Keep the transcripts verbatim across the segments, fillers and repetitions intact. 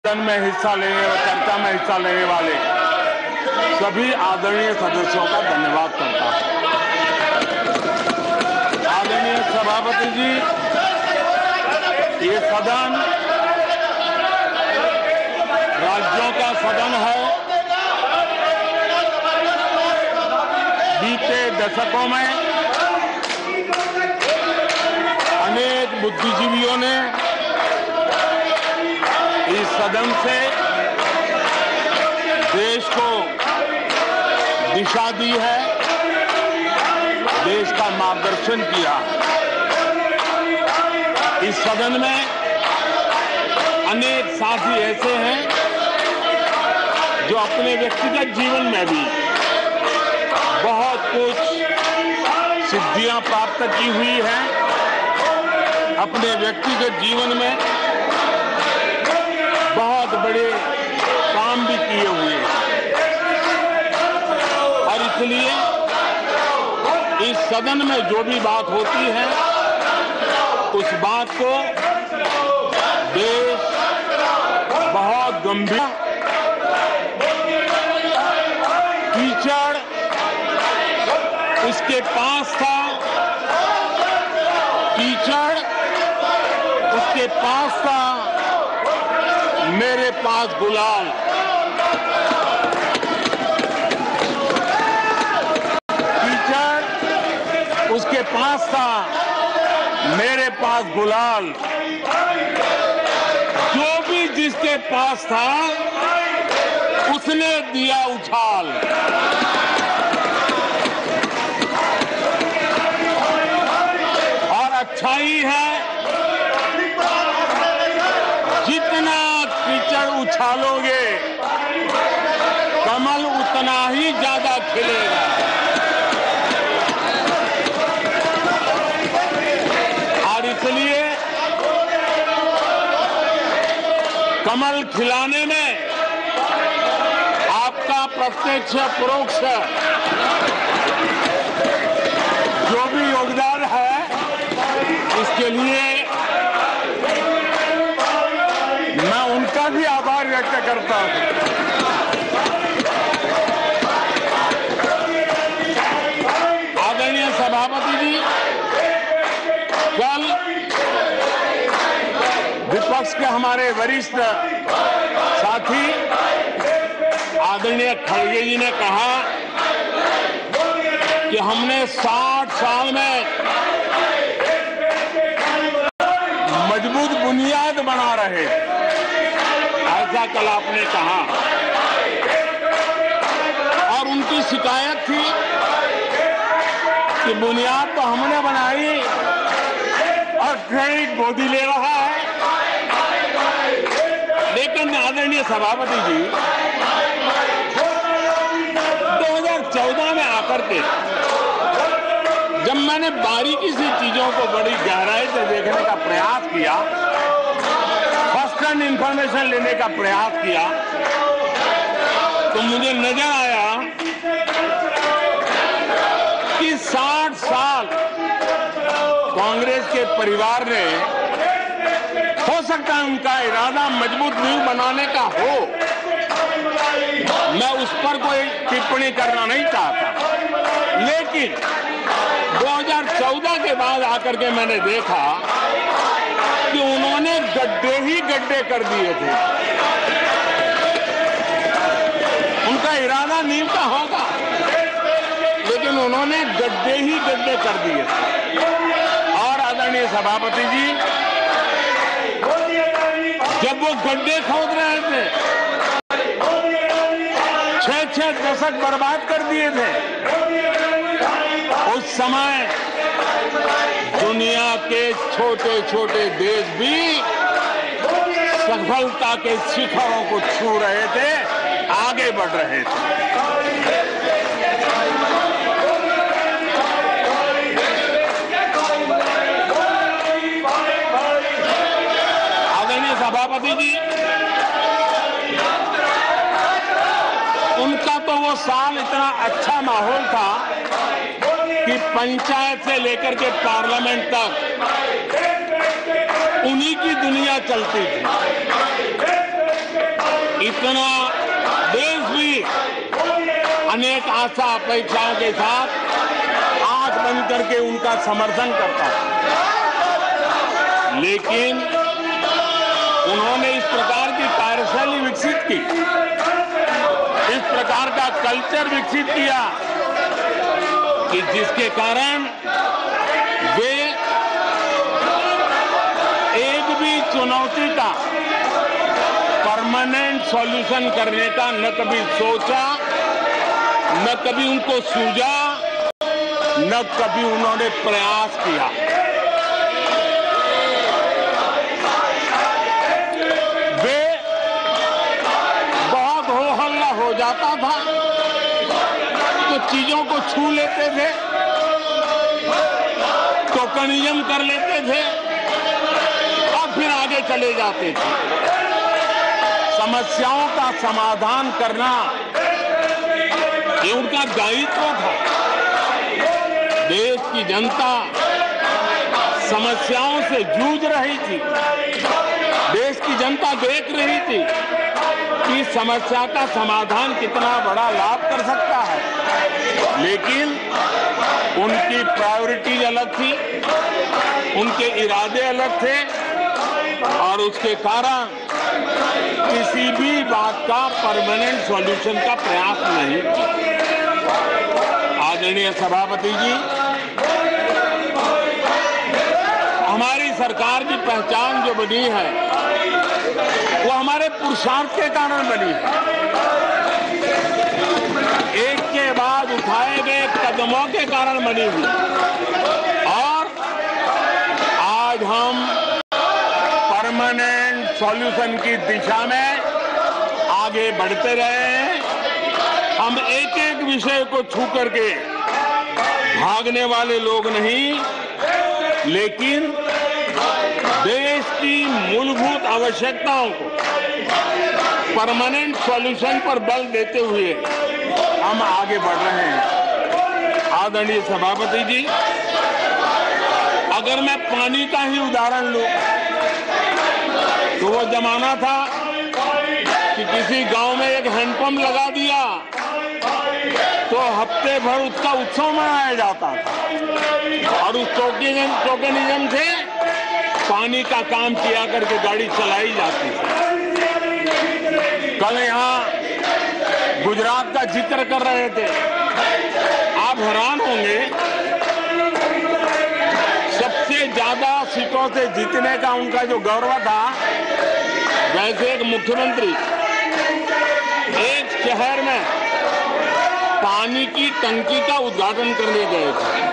सदन में हिस्सा लेने और चर्चा में हिस्सा लेने वाले सभी आदरणीय सदस्यों का धन्यवाद करता हूं। आदरणीय सभापति जी, ये सदन राज्यों का सदन है। बीते दशकों में अनेक बुद्धिजीवियों ने इस सदन से देश को दिशा दी है, देश का मार्गदर्शन किया। इस सदन में अनेक साथी ऐसे हैं जो अपने व्यक्तिगत जीवन में भी बहुत कुछ सिद्धियां प्राप्त की हुई हैं, अपने व्यक्तिगत जीवन में बहुत बड़े काम भी किए हुए हैं और इसलिए इस सदन में जो भी बात होती है उस बात को देश बहुत गंभीर। कीचड़ उसके पास था, कीचड़ उसके पास था, मेरे पास गुलाल। कीचड़ उसके पास था, मेरे पास गुलाल। जो भी जिसके पास था उसने दिया उछाल। और अच्छाई है जितना कीचड़ उछालोगे कमल उतना ही ज्यादा खिलेगा। और इसलिए कमल खिलाने में आपका प्रत्यक्ष परोक्ष जो भी योगदान है, इसके लिए मैं उनका भी आभार व्यक्त करता हूं। आदरणीय सभापति जी, कल विपक्ष के हमारे वरिष्ठ साथी आदरणीय खड़गे जी ने कहा कि हमने साठ साल में मजबूत बुनियाद बना रहे, ऐसा कल आपने कहा। और उनकी शिकायत थी कि बुनियाद तो हमने बनाई और क्रेडिट मोदी ले रहा है। लेकिन आदरणीय सभापति जी, दो हज़ार चौदह में आकर के जब मैंने बारीकी से चीजों को बड़ी गहराई से देखने का प्रयास किया, फर्स्ट हैंड इंफॉर्मेशन लेने का प्रयास किया, तो मुझे नजर आया कि साठ साल कांग्रेस के परिवार ने, हो सकता है उनका इरादा मजबूत नींव बनाने का हो, मैं उस पर कोई टिप्पणी करना नहीं चाहता, लेकिन दो हज़ार चौदह के बाद आकर के मैंने देखा कि उन्होंने गड्ढे ही गड्ढे कर दिए थे। उनका इरादा नींव का होगा, लेकिन उन्होंने गड्ढे ही गड्ढे कर दिए थे। और आदरणीय सभापति जी, जब वो गड्ढे खोद रहे थे, छह छह दशक बर्बाद कर दिए थे, उस समय दुनिया के छोटे छोटे देश भी सफलता के शिखरों को छू रहे थे, आगे बढ़ रहे थे। आदरणीय सभापति जी, उनका तो वो साल इतना अच्छा माहौल था कि पंचायत से लेकर के पार्लियामेंट तक उन्हीं की दुनिया चलती थी। इतना देश भी अनेक आशा अपेक्षाओं के साथ आंख बंद करके उनका समर्थन करता है, लेकिन उन्होंने इस प्रकार की कार्यशैली विकसित की, इस प्रकार का कल्चर विकसित किया कि जिसके कारण वे एक भी चुनौती का परमानेंट सॉल्यूशन करने का न कभी सोचा, न कभी उनको सूझा, न कभी उन्होंने प्रयास किया। वे बहुत हो हल्ला हो जाता था तो चीजों को छू लेते थे, टोकनिज्म कर लेते थे और फिर आगे चले जाते थे। समस्याओं का समाधान करना ये उनका दायित्व था। देश की जनता समस्याओं से जूझ रही थी, देश की जनता देख रही थी कि समस्या का समाधान कितना बड़ा लाभ कर सकता है, लेकिन उनकी प्रायोरिटीज अलग थी, उनके इरादे अलग थे और उसके कारण किसी भी बात का परमानेंट सॉल्यूशन का प्रयास नहीं किया। आदरणीय सभापति जी, हमारी सरकार की पहचान जो बनी है वो हमारे पुरुषार्थ के कारण बनी है। एक के बाद उठाए गए कदमों के कारण बनी हुई और आज हम परमानेंट सॉल्यूशन की दिशा में आगे बढ़ते रहे हैं। हम एक एक विषय को छू करके भागने वाले लोग नहीं, लेकिन देश की मूलभूत आवश्यकताओं को परमानेंट सॉल्यूशन पर बल देते हुए हम आगे बढ़ रहे हैं। आदरणीय सभापति जी, अगर मैं पानी का ही उदाहरण लूं तो वो जमाना था कि किसी गांव में एक हैंडपंप लगा दिया तो हफ्ते भर उसका उत्सव मनाया जाता था और उस टोकनिज्म से पानी का काम किया करके गाड़ी चलाई जाती थी। कल यहाँ गुजरात का जिक्र कर रहे थे, आप हैरान होंगे, सबसे ज्यादा सीटों से जीतने का उनका जो गौरव था, वैसे एक मुख्यमंत्री एक शहर में पानी की टंकी का उद्घाटन करने गए थे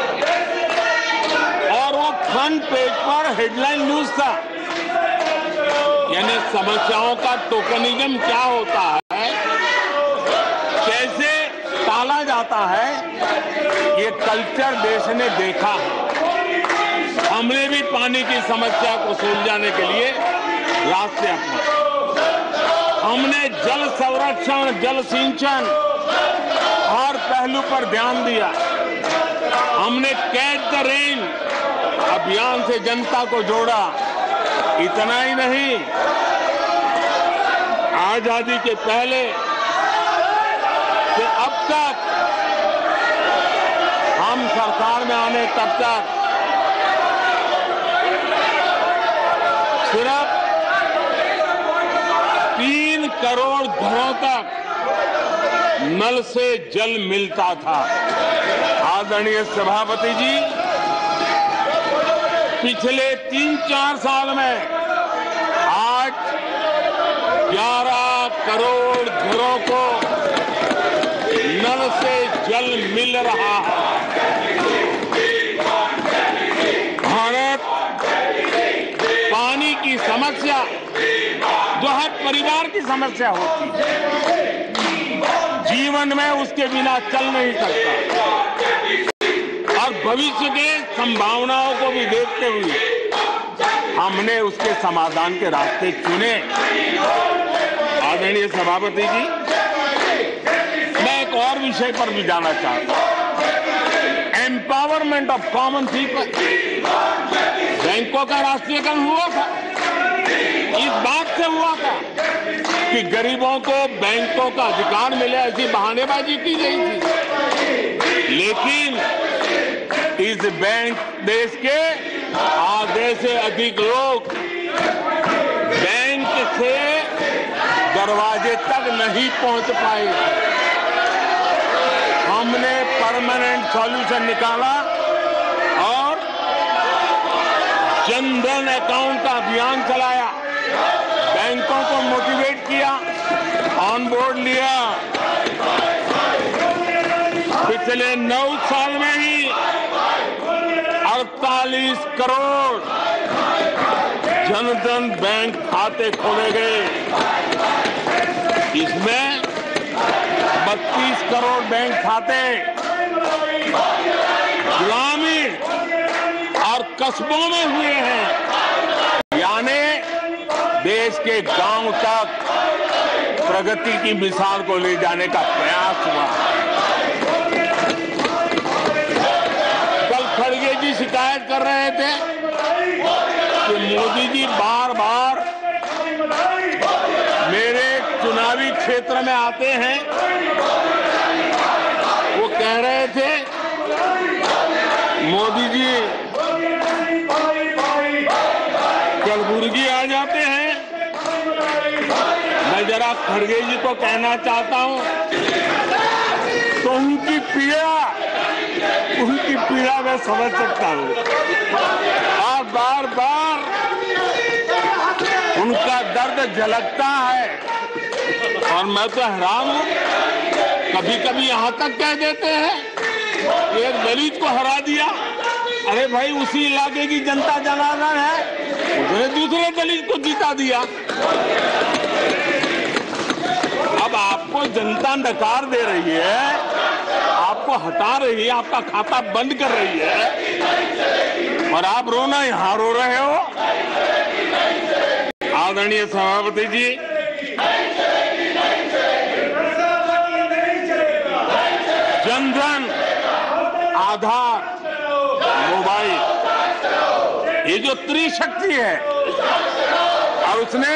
और वो फ्रंट पेज पर हेडलाइन न्यूज था। यानी समस्याओं का टोकनिज्म क्या होता है, कैसे टाला जाता है, ये कल्चर देश ने देखा है। हमने भी पानी की समस्या को सुलझाने के लिए रास्ते अपनाए। हमने जल संरक्षण, जल सिंचन हर पहलू पर ध्यान दिया। हमने कैच द रेन अभियान से जनता को जोड़ा। इतना ही नहीं, आजादी के पहले से अब तक हम सरकार में आने तब तक सिर्फ तीन करोड़ घरों तक नल से जल मिलता था। आदरणीय सभापति जी, पिछले तीन चार साल में आज ग्यारह करोड़ घरों को नल से जल मिल रहा है। भारत पानी की समस्या जो हर परिवार की समस्या होती है, जीवन में उसके बिना चल नहीं सकता और भविष्य के संभावनाओं को भी देखते हुए हमने उसके समाधान के रास्ते चुने। आदरणीय सभापति जी, मैं एक और विषय पर भी जाना चाहता हूं। Empowerment of common people. बैंकों का राष्ट्रीयकरण हुआ था, इस बात से हुआ था कि गरीबों को बैंकों का अधिकार मिले, ऐसी बहानेबाजी की गई थी। लेकिन इस बैंक देश के आधे से अधिक लोग बैंक से दरवाजे तक नहीं पहुंच पाए। हमने परमानेंट सॉल्यूशन निकाला और जनधन अकाउंट का अभियान चलाया, बैंकों को मोटिवेट किया, ऑन बोर्ड लिया। पिछले नौ साल में ही अड़तालीस करोड़ जनधन बैंक खाते खोले गए। इसमें बत्तीस करोड़ बैंक खाते ग्रामीण और कस्बों में हुए हैं, यानी देश के गांव तक प्रगति की मिसाल को ले जाने का प्रयास हुआ। कल खड़गे जी शिकायत कर रहे थे कि मोदी जी बार बार मेरे चुनावी क्षेत्र में आते हैं। वो कह रहे थे मोदी जी कलबुर्गी आ जाते हैं। मैं जरा खड़गे जी को कहना चाहता हूं तो उनकी पीड़ा उनकी पीड़ा मैं समझ सकता हूं। और बार बार उनका दर्द झलकता है और मैं तो हैरान हूं। कभी कभी यहां तक कह देते हैं एक दलित को हरा दिया। अरे भाई, उसी इलाके की जनता जनार्दन है, उसने दूसरे दलित को जीता दिया। अब आपको जनता नकार दे रही है, आपको हटा रही है, आपका खाता बंद कर रही है और आप रोना यहां रो रहे हो। आदरणीय सभापति जी, जनधन, आधार, मोबाइल, ये जो त्रिशक्ति है और उसने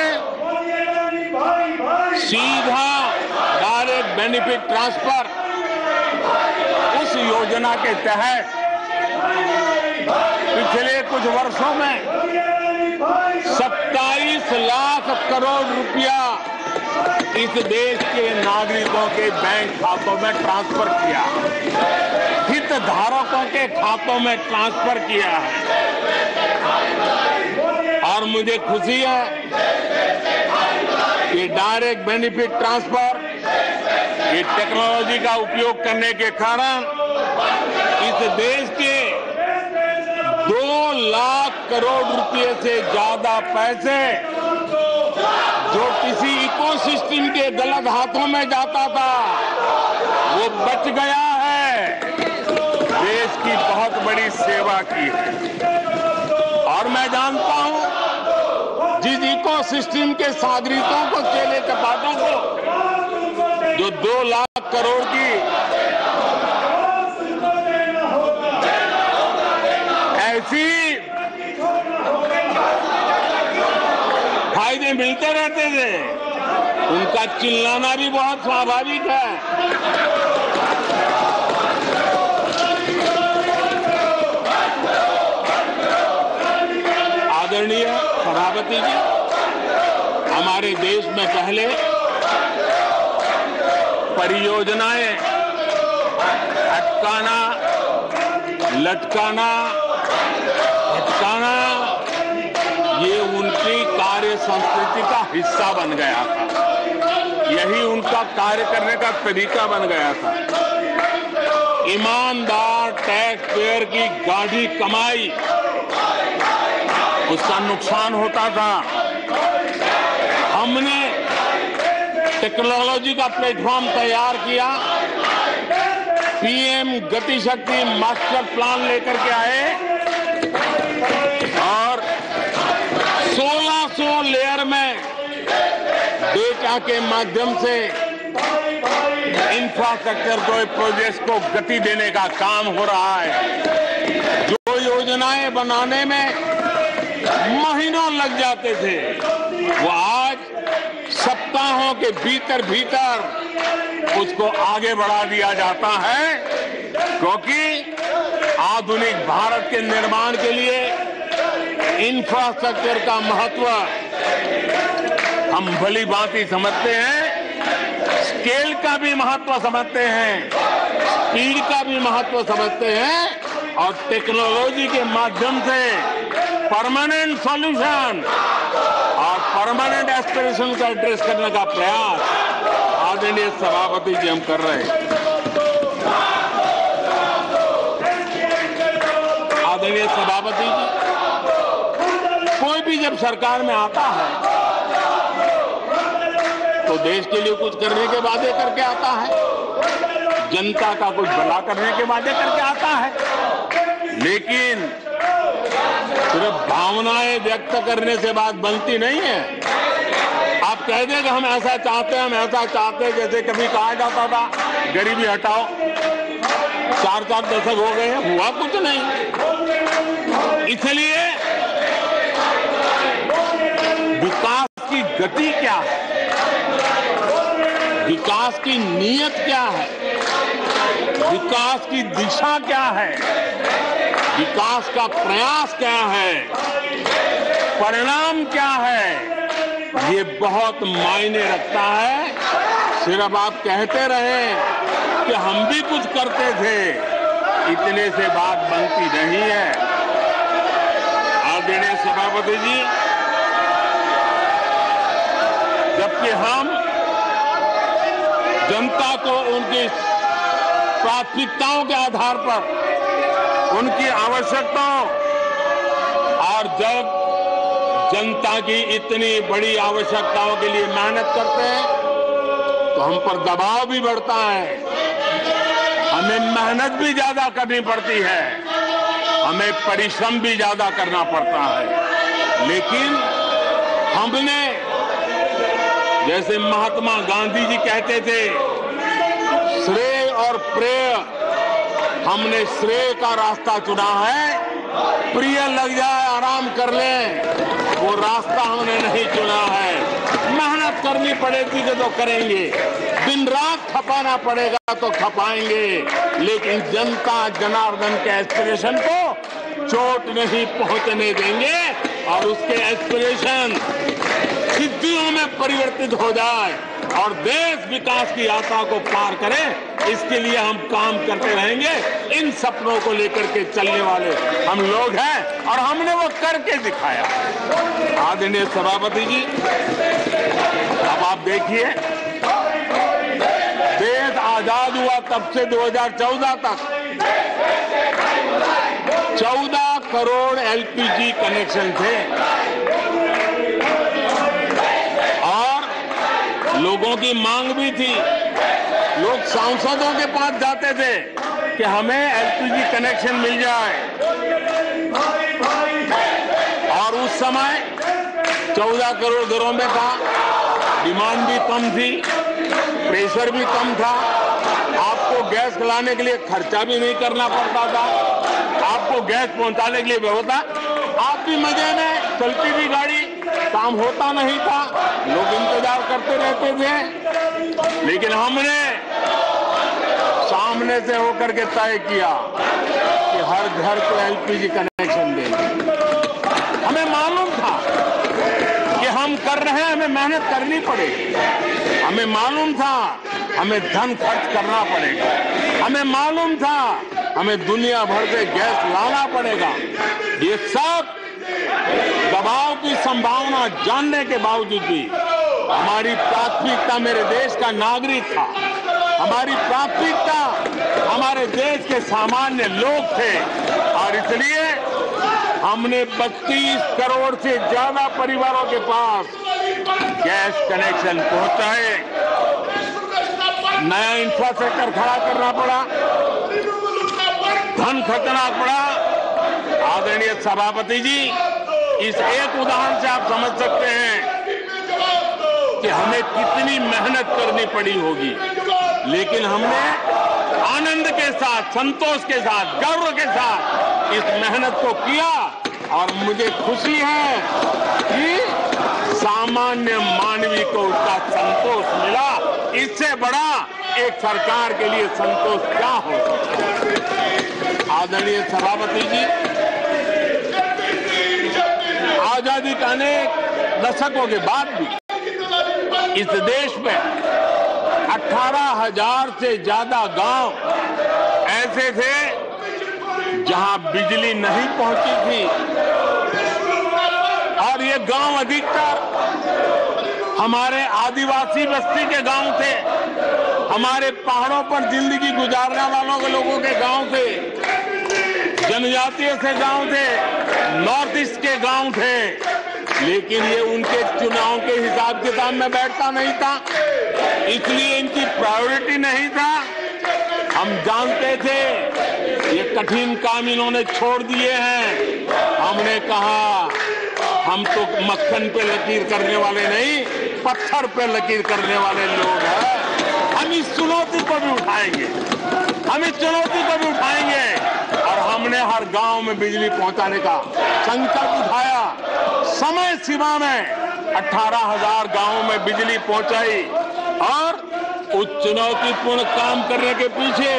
सीधा डायरेक्ट बेनिफिट ट्रांसफर, उस योजना के तहत पिछले कुछ वर्षों में सत्ताईस लाख करोड़ रुपया इस देश के नागरिकों के बैंक खातों में ट्रांसफर किया, हितधारकों के खातों में ट्रांसफर किया है। और मुझे खुशी है कि डायरेक्ट बेनिफिट ट्रांसफर, ये टेक्नोलॉजी का उपयोग करने के कारण इस देश के दो लाख करोड़ रुपए से ज्यादा पैसे जो किसी इकोसिस्टम के गलत हाथों में जाता था वो बच गया है। देश की बहुत बड़ी सेवा की है। और मैं जानता हूं जिस इकोसिस्टम के नागरिकों को, चेले चपाटों को जो दो लाख करोड़ की ऐसी फायदे मिलते रहते थे, उनका चिल्लाना भी बहुत स्वाभाविक है। आदरणीय सभापति जी, हमारे देश में पहले परियोजनाएं अटकाना, लटकाना, भटकाना, ये उनकी कार्य संस्कृति का हिस्सा बन गया था। यही उनका कार्य करने का तरीका बन गया था। ईमानदार टैक्स पेयर की गाढ़ी कमाई, उसका नुकसान होता था। हमने टेक्नोलॉजी का प्लेटफॉर्म तैयार किया, पीएम गति शक्ति मास्टर प्लान लेकर के आए और सोलह सौ लेयर में डेटा के माध्यम से इंफ्रास्ट्रक्चर को, प्रोजेक्ट्स को गति देने का काम हो रहा है। जो योजनाएं बनाने में महीनों लग जाते थे, वो आज सब सप्ताहों के भीतर भीतर उसको आगे बढ़ा दिया जाता है, क्योंकि आधुनिक भारत के निर्माण के लिए इंफ्रास्ट्रक्चर का महत्व हम भली भांति समझते हैं, स्केल का भी महत्व समझते हैं, स्पीड का भी महत्व समझते हैं और टेक्नोलॉजी के माध्यम से परमानेंट सॉल्यूशन और परमानेंट एस्पिरेशन का एड्रेस करने का प्रयास आदरणीय सभापति जी हम कर रहे हैं। आदरणीय सभापति जी, कोई भी जब सरकार में आता है तो देश के लिए कुछ करने के वादे करके आता है, जनता का कुछ भला करने के वादे करके आता है, लेकिन सिर्फ भावनाएं व्यक्त करने से बात बनती नहीं है। आप कह दें कि हम ऐसा चाहते हैं, हम ऐसा चाहते हैं, जैसे कभी कहा जाता था गरीबी हटाओ, चार चार दशक हो गए हैं, हुआ कुछ नहीं। इसलिए विकास की गति क्या है, विकास की नीयत क्या है, विकास की दिशा क्या है, विकास का प्रयास क्या है, परिणाम क्या है, ये बहुत मायने रखता है। सिर्फ आप कहते रहे कि हम भी कुछ करते थे, इतने से बात बनती नहीं है। आदरणीय सभापति जी, जबकि हम जनता को उनकी प्राथमिकताओं के आधार पर, उनकी आवश्यकताओं, और जब जनता की इतनी बड़ी आवश्यकताओं के लिए मेहनत करते हैं तो हम पर दबाव भी बढ़ता है, हमें मेहनत भी ज्यादा करनी पड़ती है, हमें परिश्रम भी ज्यादा करना पड़ता है। लेकिन हमने, जैसे महात्मा गांधी जी कहते थे, श्रेय और प्रेय, हमने श्रेय का रास्ता चुना है, प्रिय लग जाए आराम कर लें, वो रास्ता हमने नहीं चुना है। मेहनत करनी पड़ेगी तो करेंगे, दिन रात खपाना पड़ेगा तो खपाएंगे, लेकिन जनता जनार्दन के एस्पिरेशन को चोट नहीं पहुंचने देंगे और उसके एस्पिरेशन सिद्धियों में परिवर्तित हो जाए और देश विकास की यात्रा को पार करे, इसके लिए हम काम करते रहेंगे। इन सपनों को लेकर के चलने वाले हम लोग हैं और हमने वो करके दिखाया। आदरणीय सभापति जी, अब आप देखिए, देश आजाद हुआ तब से दो हज़ार चौदह तक चौदह करोड़ एलपीजी कनेक्शन थे और लोगों की मांग भी थी। लोग सांसदों के पास जाते थे कि हमें एलपीजी कनेक्शन मिल जाए, और उस समय चौदह करोड़ घरों में था, डिमांड भी कम थी, प्रेशर भी कम था, आपको गैस लाने के लिए खर्चा भी नहीं करना पड़ता था, आपको गैस पहुंचाने के लिए व्यवस्था, आप भी मजे में, चलती भी गाड़ी, काम होता नहीं था, लोग इंतजार करते रहते थे। लेकिन हमने सामने से होकर के तय किया कि हर घर को एलपीजी कनेक्शन देंगे। हमें मालूम था कि हम कर रहे हैं, हमें मेहनत करनी पड़ेगी, हमें मालूम था हमें धन खर्च करना पड़ेगा, हमें मालूम था हमें दुनिया भर से गैस लाना पड़ेगा। ये सब दबाव की संभावना जानने के बावजूद भी हमारी प्राथमिकता मेरे देश का नागरिक था, हमारी प्राथमिकता हमारे देश के सामान्य लोग थे, और इसलिए हमने बत्तीस करोड़ से ज्यादा परिवारों के पास गैस कनेक्शन पहुंचाए। नया इंफ्रास्ट्रक्चर खड़ा करना पड़ा, धन खर्चना पड़ा। आदरणीय सभापति जी, इस एक उदाहरण से आप समझ सकते हैं कि हमें कितनी मेहनत करनी पड़ी होगी, लेकिन हमने आनंद के साथ, संतोष के साथ, गर्व के साथ इस मेहनत को किया, और मुझे खुशी है कि सामने सामान्य मानवी को उसका संतोष मिला। इससे बड़ा एक सरकार के लिए संतोष क्या हो सकता है। आदरणीय सभापति जी, आजादी के अनेक दशकों के बाद भी इस देश में अठारह हजार से ज्यादा गांव ऐसे थे जहां बिजली नहीं पहुंची थी, और ये गांव अधिकतर हमारे आदिवासी बस्ती के गांव थे, हमारे पहाड़ों पर जिंदगी गुजारने वालों के लोगों के गांव थे, जनजातीय से गांव थे, नॉर्थ ईस्ट के गांव थे। लेकिन ये उनके चुनाव के हिसाब किताब में बैठता नहीं था, इसलिए इनकी प्रायोरिटी नहीं था। हम जानते थे ये कठिन काम इन्होंने छोड़ दिए हैं। हमने कहा हम तो मक्खन पे लकीर करने वाले नहीं, पत्थर पे लकीर करने वाले लोग हैं। हम इस चुनौती को भी उठाएंगे, हम इस चुनौती को भी उठाएंगे और हमने हर गांव में बिजली पहुंचाने का संकल्प उठाया। समय सीमा में अठारह हजार गांवों में बिजली पहुंचाई और उस चुनौतीपूर्ण काम करने के पीछे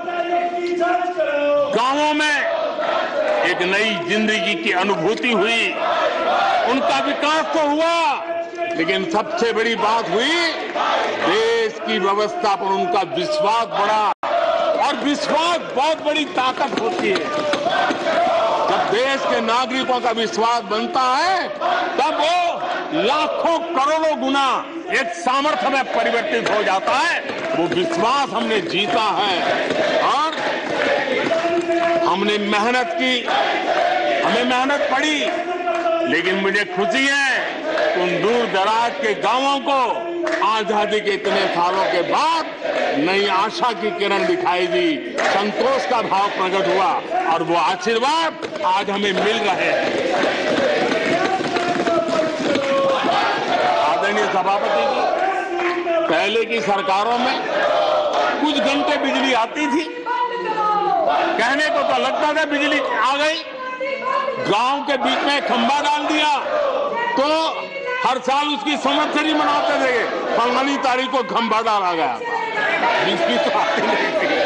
गांवों में एक नई जिंदगी की अनुभूति हुई, उनका विकास तो हुआ, लेकिन सबसे बड़ी बात हुई देश की व्यवस्था पर उनका विश्वास बढ़ा। और विश्वास बहुत बड़ी ताकत होती है। जब देश के नागरिकों का विश्वास बनता है तब वो लाखों करोड़ों गुना एक सामर्थ्य में परिवर्तित हो जाता है। वो विश्वास हमने जीता है और हमने मेहनत की, हमें मेहनत पड़ी, लेकिन मुझे खुशी है उन दूर दराज के गांवों को आजादी के इतने सालों के बाद नई आशा की किरण दिखाई दी, संतोष का भाव प्रकट हुआ और वो आशीर्वाद आज हमें मिल रहे हैं। आदरणीय सभापति जी, पहले की सरकारों में कुछ घंटे बिजली आती थी, कहने को तो लगता था बिजली आ गई, गांव के बीच में खंभा डाल दिया तो हर साल उसकी संवत्सरी मनाते थे, फलानी तारीख को खंभा डाला गया था। बिजली तो आती नहीं थी।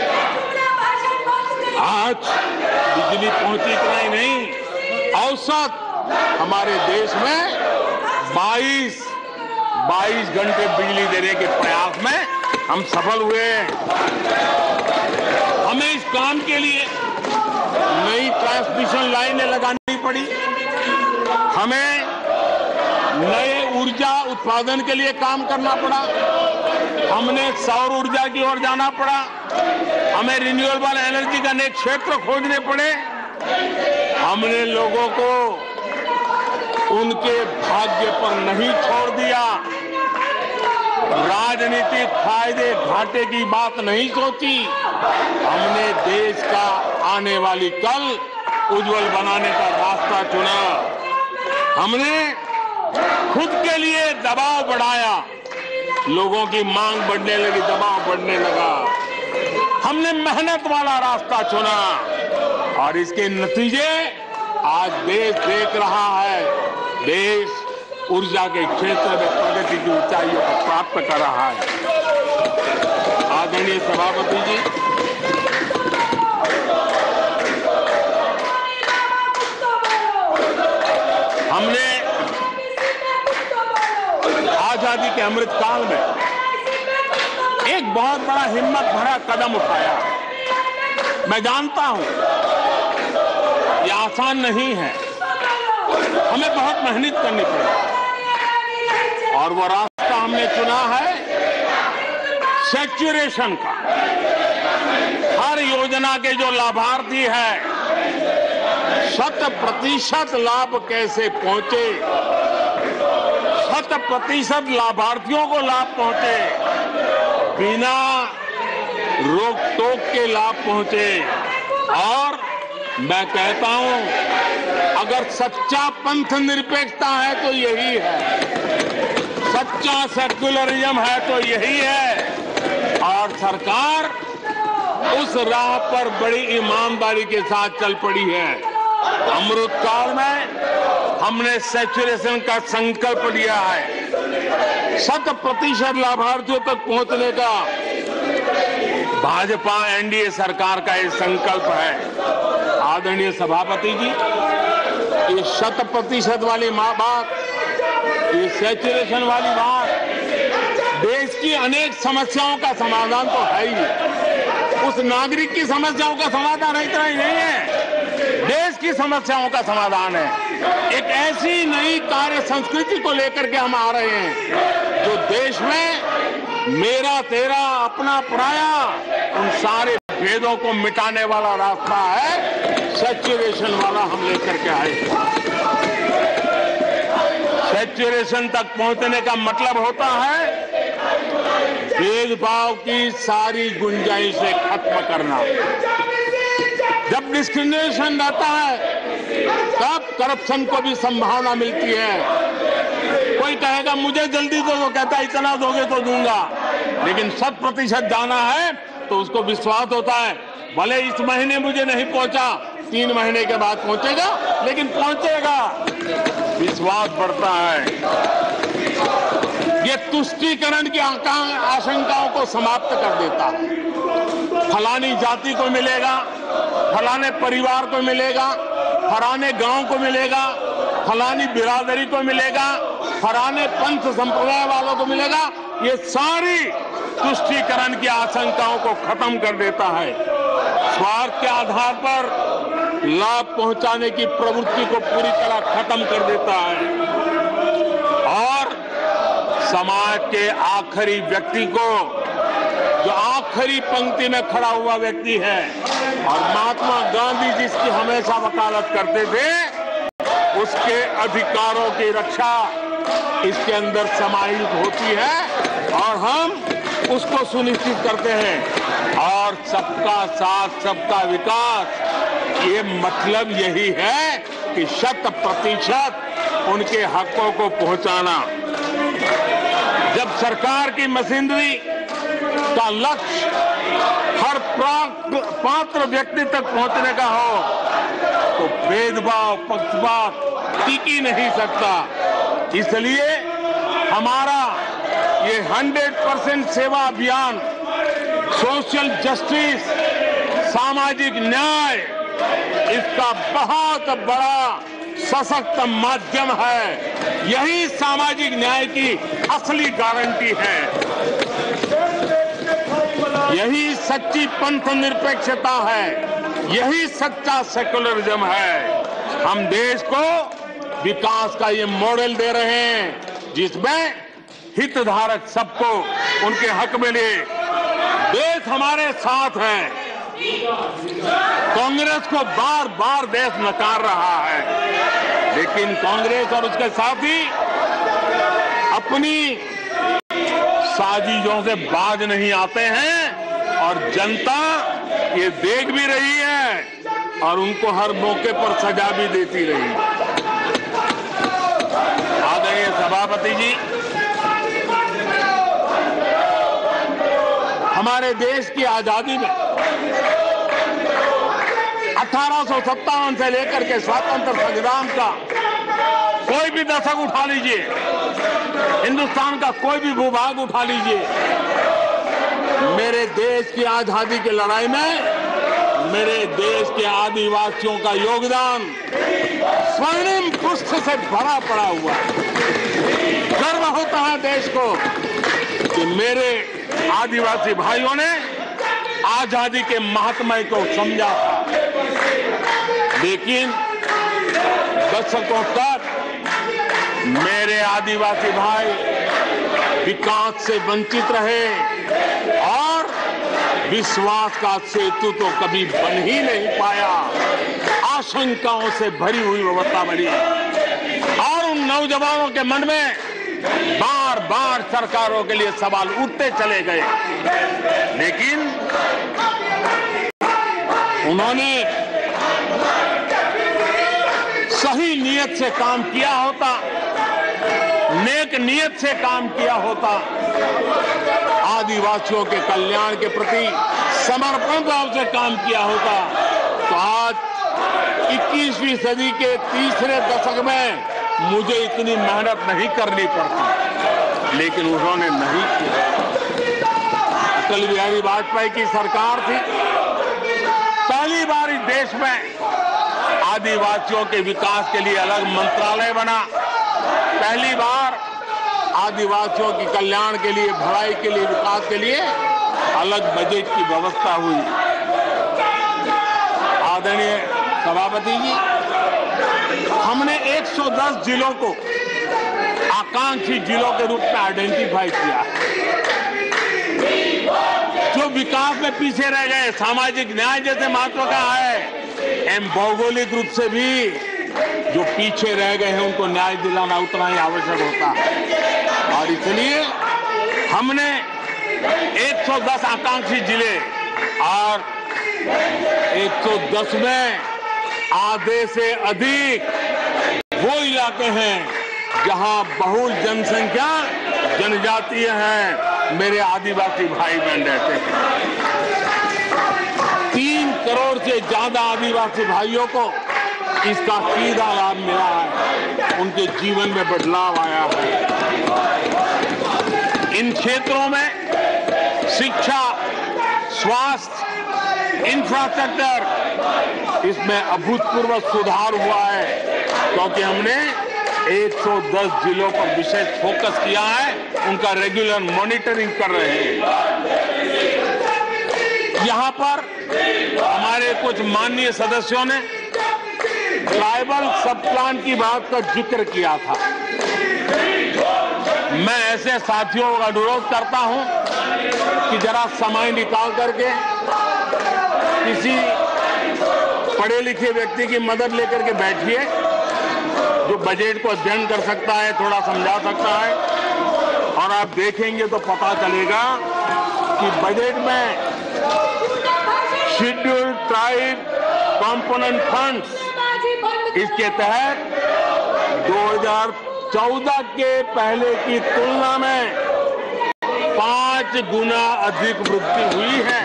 आज बिजली पहुंची इतना ही नहीं, औसत हमारे देश में बाईस बाईस घंटे बिजली देने के प्रयास में हम सफल हुए। हमें इस काम के लिए नई ट्रांसमिशन लाइनें लगानी पड़ी, हमें नए ऊर्जा उत्पादन के लिए काम करना पड़ा, हमने सौर ऊर्जा की ओर जाना पड़ा, हमें रिन्यूएबल एनर्जी का नए क्षेत्र खोजने पड़े। हमने लोगों को उनके भाग्य पर नहीं छोड़ दिया, राजनीतिक फायदे घाटे की बात नहीं सोची। हमने देश का आने वाली कल उज्जवल बनाने का रास्ता चुना। हमने खुद के लिए दबाव बढ़ाया, लोगों की मांग बढ़ने लगी, दबाव बढ़ने लगा। हमने मेहनत वाला रास्ता चुना और इसके नतीजे आज देश देख रहा है। देश ऊर्जा के क्षेत्र में प्रगति की ऊंचाइयों को प्राप्त कर रहा है। आदरणीय सभापति जी, हमने आजादी के अमृत काल में एक बहुत बड़ा हिम्मत भरा कदम उठाया। मैं जानता हूं ये आसान नहीं है, हमें बहुत मेहनत करनी पड़ेगी और वो रास्ता हमने चुना है सैचुरेशन का। हर योजना के जो लाभार्थी है शत प्रतिशत लाभ कैसे पहुंचे, शत प्रतिशत लाभार्थियों को लाभ पहुंचे, बिना रोक टोक के लाभ पहुंचे। और मैं कहता हूं अगर सच्चा पंथ निरपेक्षता है तो यही है, सच्चा सेक्युलरिज्म है तो यही है। और सरकार उस राह पर बड़ी ईमानदारी के साथ चल पड़ी है। अमृत काल में हमने सैचुरेशन का संकल्प लिया है। शत प्रतिशत लाभार्थियों तक पहुंचने का भाजपा एनडीए सरकार का ये संकल्प है। आदरणीय सभापति जी, ये शत प्रतिशत वाली बात, ये सैचुरेशन वाली बात देश की अनेक समस्याओं का समाधान तो है ही। उस नागरिक की समस्याओं का समाधान इतना ही नहीं है, देश की समस्याओं का समाधान है। एक ऐसी नई कार्य संस्कृति को लेकर के हम आ रहे हैं जो देश में मेरा तेरा अपना पराया उन सारे भेदों को मिटाने वाला रास्ता है। सैचुरेशन वाला हम लेकर के आए। सैचुरेशन तक पहुंचने का मतलब होता है भेदभाव की सारी गुंजाइशें खत्म करना। जब डिस्क्रिमिनेशन रहता है तब करप्शन को भी संभावना मिलती है। कोई कहेगा मुझे जल्दी दो, तो कहता है इतना दोगे तो दूंगा, लेकिन शत प्रतिशत जाना है तो उसको विश्वास होता है भले इस महीने मुझे नहीं पहुंचा, तीन महीने के बाद पहुंचेगा, लेकिन पहुंचेगा, विश्वास बढ़ता है। ये तुष्टीकरण की आशंकाओं को समाप्त कर देता है। फलानी जाति को मिलेगा, फलाने परिवार को मिलेगा, फलाने गांव को मिलेगा, फलानी बिरादरी को मिलेगा, फलाने पंथ संप्रदाय वालों को मिलेगा, ये सारी तुष्टीकरण की आशंकाओं को खत्म कर देता है। स्वार्थ के आधार पर लाभ पहुंचाने की प्रवृत्ति को पूरी तरह खत्म कर देता है और समाज के आखिरी व्यक्ति को, जो आखिरी पंक्ति में खड़ा हुआ व्यक्ति है, और महात्मा गांधी जिसकी हमेशा वकालत करते थे, उसके अधिकारों की रक्षा इसके अंदर समाहित होती है और हम उसको सुनिश्चित करते हैं। और सबका साथ सबका विकास, ये मतलब यही है कि शत प्रतिशत उनके हकों को पहुंचाना। जब सरकार की मशीनरी का लक्ष्य हर पात्र व्यक्ति तक पहुंचने का हो तो भेदभाव पक्षपात टिक ही नहीं सकता। इसलिए हमारा ये हंड्रेड परसेंट सेवा अभियान, सोशल जस्टिस, सामाजिक न्याय, इसका बहुत बड़ा सशक्त माध्यम है। यही सामाजिक न्याय की असली गारंटी है। यही सच्ची पंथ निरपेक्षता है, यही सच्चा सेकुलरिज्म है। हम देश को विकास का ये मॉडल दे रहे हैं जिसमें हितधारक सबको उनके हक मिले। देश हमारे साथ है। कांग्रेस को बार बार देश नकार रहा है, लेकिन कांग्रेस और उसके साथी अपनी साजिशों से बाज नहीं आते हैं और जनता ये देख भी रही है और उनको हर मौके पर सजा भी देती रही। आदरणीय सभापति जी, हमारे देश की आजादी में अठारह सौ सत्तावन से लेकर के स्वतंत्रता संग्राम का कोई भी दशक उठा लीजिए, हिंदुस्तान का कोई भी भूभाग उठा लीजिए, मेरे देश की आजादी की लड़ाई में मेरे देश के आदिवासियों का योगदान स्वर्णिम पुष्प से भरा पड़ा हुआ है। गर्व होता है देश को कि मेरे आदिवासी भाइयों ने आजादी के महात्म्य को समझा था, लेकिन दशकों तक मेरे आदिवासी भाई विकास से वंचित रहे और विश्वास का सेतु तो कभी बन ही नहीं पाया। आशंकाओं से भरी हुई व्यवस्था बनी और उन नौजवानों के मन में बार बार सरकारों के लिए सवाल उठते चले गए, लेकिन उन्होंने सही नियत से काम किया होता, नेक नियत से काम किया होता, आदिवासियों के कल्याण के प्रति समर्पण भाव से काम किया होता, तो आज इक्कीसवीं सदी के तीसरे दशक में मुझे इतनी मेहनत नहीं करनी पड़ती, लेकिन उन्होंने नहीं किया। अटल बिहारी वाजपेयी की सरकार थी, पहली बार इस देश में आदिवासियों के विकास के लिए अलग मंत्रालय बना, पहली बार आदिवासियों के कल्याण के लिए, भलाई के लिए, विकास के लिए अलग बजट की व्यवस्था हुई। आदरणीय सभापति जी, हमने एक सौ दस जिलों को आकांक्षी जिलों के रूप में आइडेंटिफाई किया, जो विकास में पीछे रह गए, सामाजिक न्याय जैसे महत्व का है, एवं भौगोलिक रूप से भी जो पीछे रह गए हैं उनको न्याय दिलाना उतना ही आवश्यक होता है। और इसलिए हमने एक सौ दस आकांक्षी जिले और एक सौ दस में आधे से अधिक वो इलाके हैं जहां बहुल जनसंख्या जनजातीय हैं, मेरे आदिवासी भाई बहन रहते हैं। तीन करोड़ से ज्यादा आदिवासी भाइयों को इसका सीधा लाभ मिला है, उनके जीवन में बदलाव आया है। इन क्षेत्रों में शिक्षा, स्वास्थ्य, इंफ्रास्ट्रक्चर, इसमें अभूतपूर्व सुधार हुआ है, क्योंकि हमने एक सौ दस जिलों पर विशेष फोकस किया है, उनका रेगुलर मॉनिटरिंग कर रहे हैं। यहां पर हमारे कुछ माननीय सदस्यों ने ट्राइबल सब प्लान की बात का जिक्र किया था। मैं ऐसे साथियों का अनुरोध करता हूं कि जरा समय निकाल करके किसी पढ़े लिखे व्यक्ति की मदद लेकर के बैठिए, जो बजट को अध्ययन कर सकता है, थोड़ा समझा सकता है, और आप देखेंगे तो पता चलेगा कि बजट में शेड्यूल्ड ट्राइब कंपोनेंट फंड्स, इसके तहत दो हज़ार चौदह के पहले की तुलना में पांच गुना अधिक वृद्धि हुई है।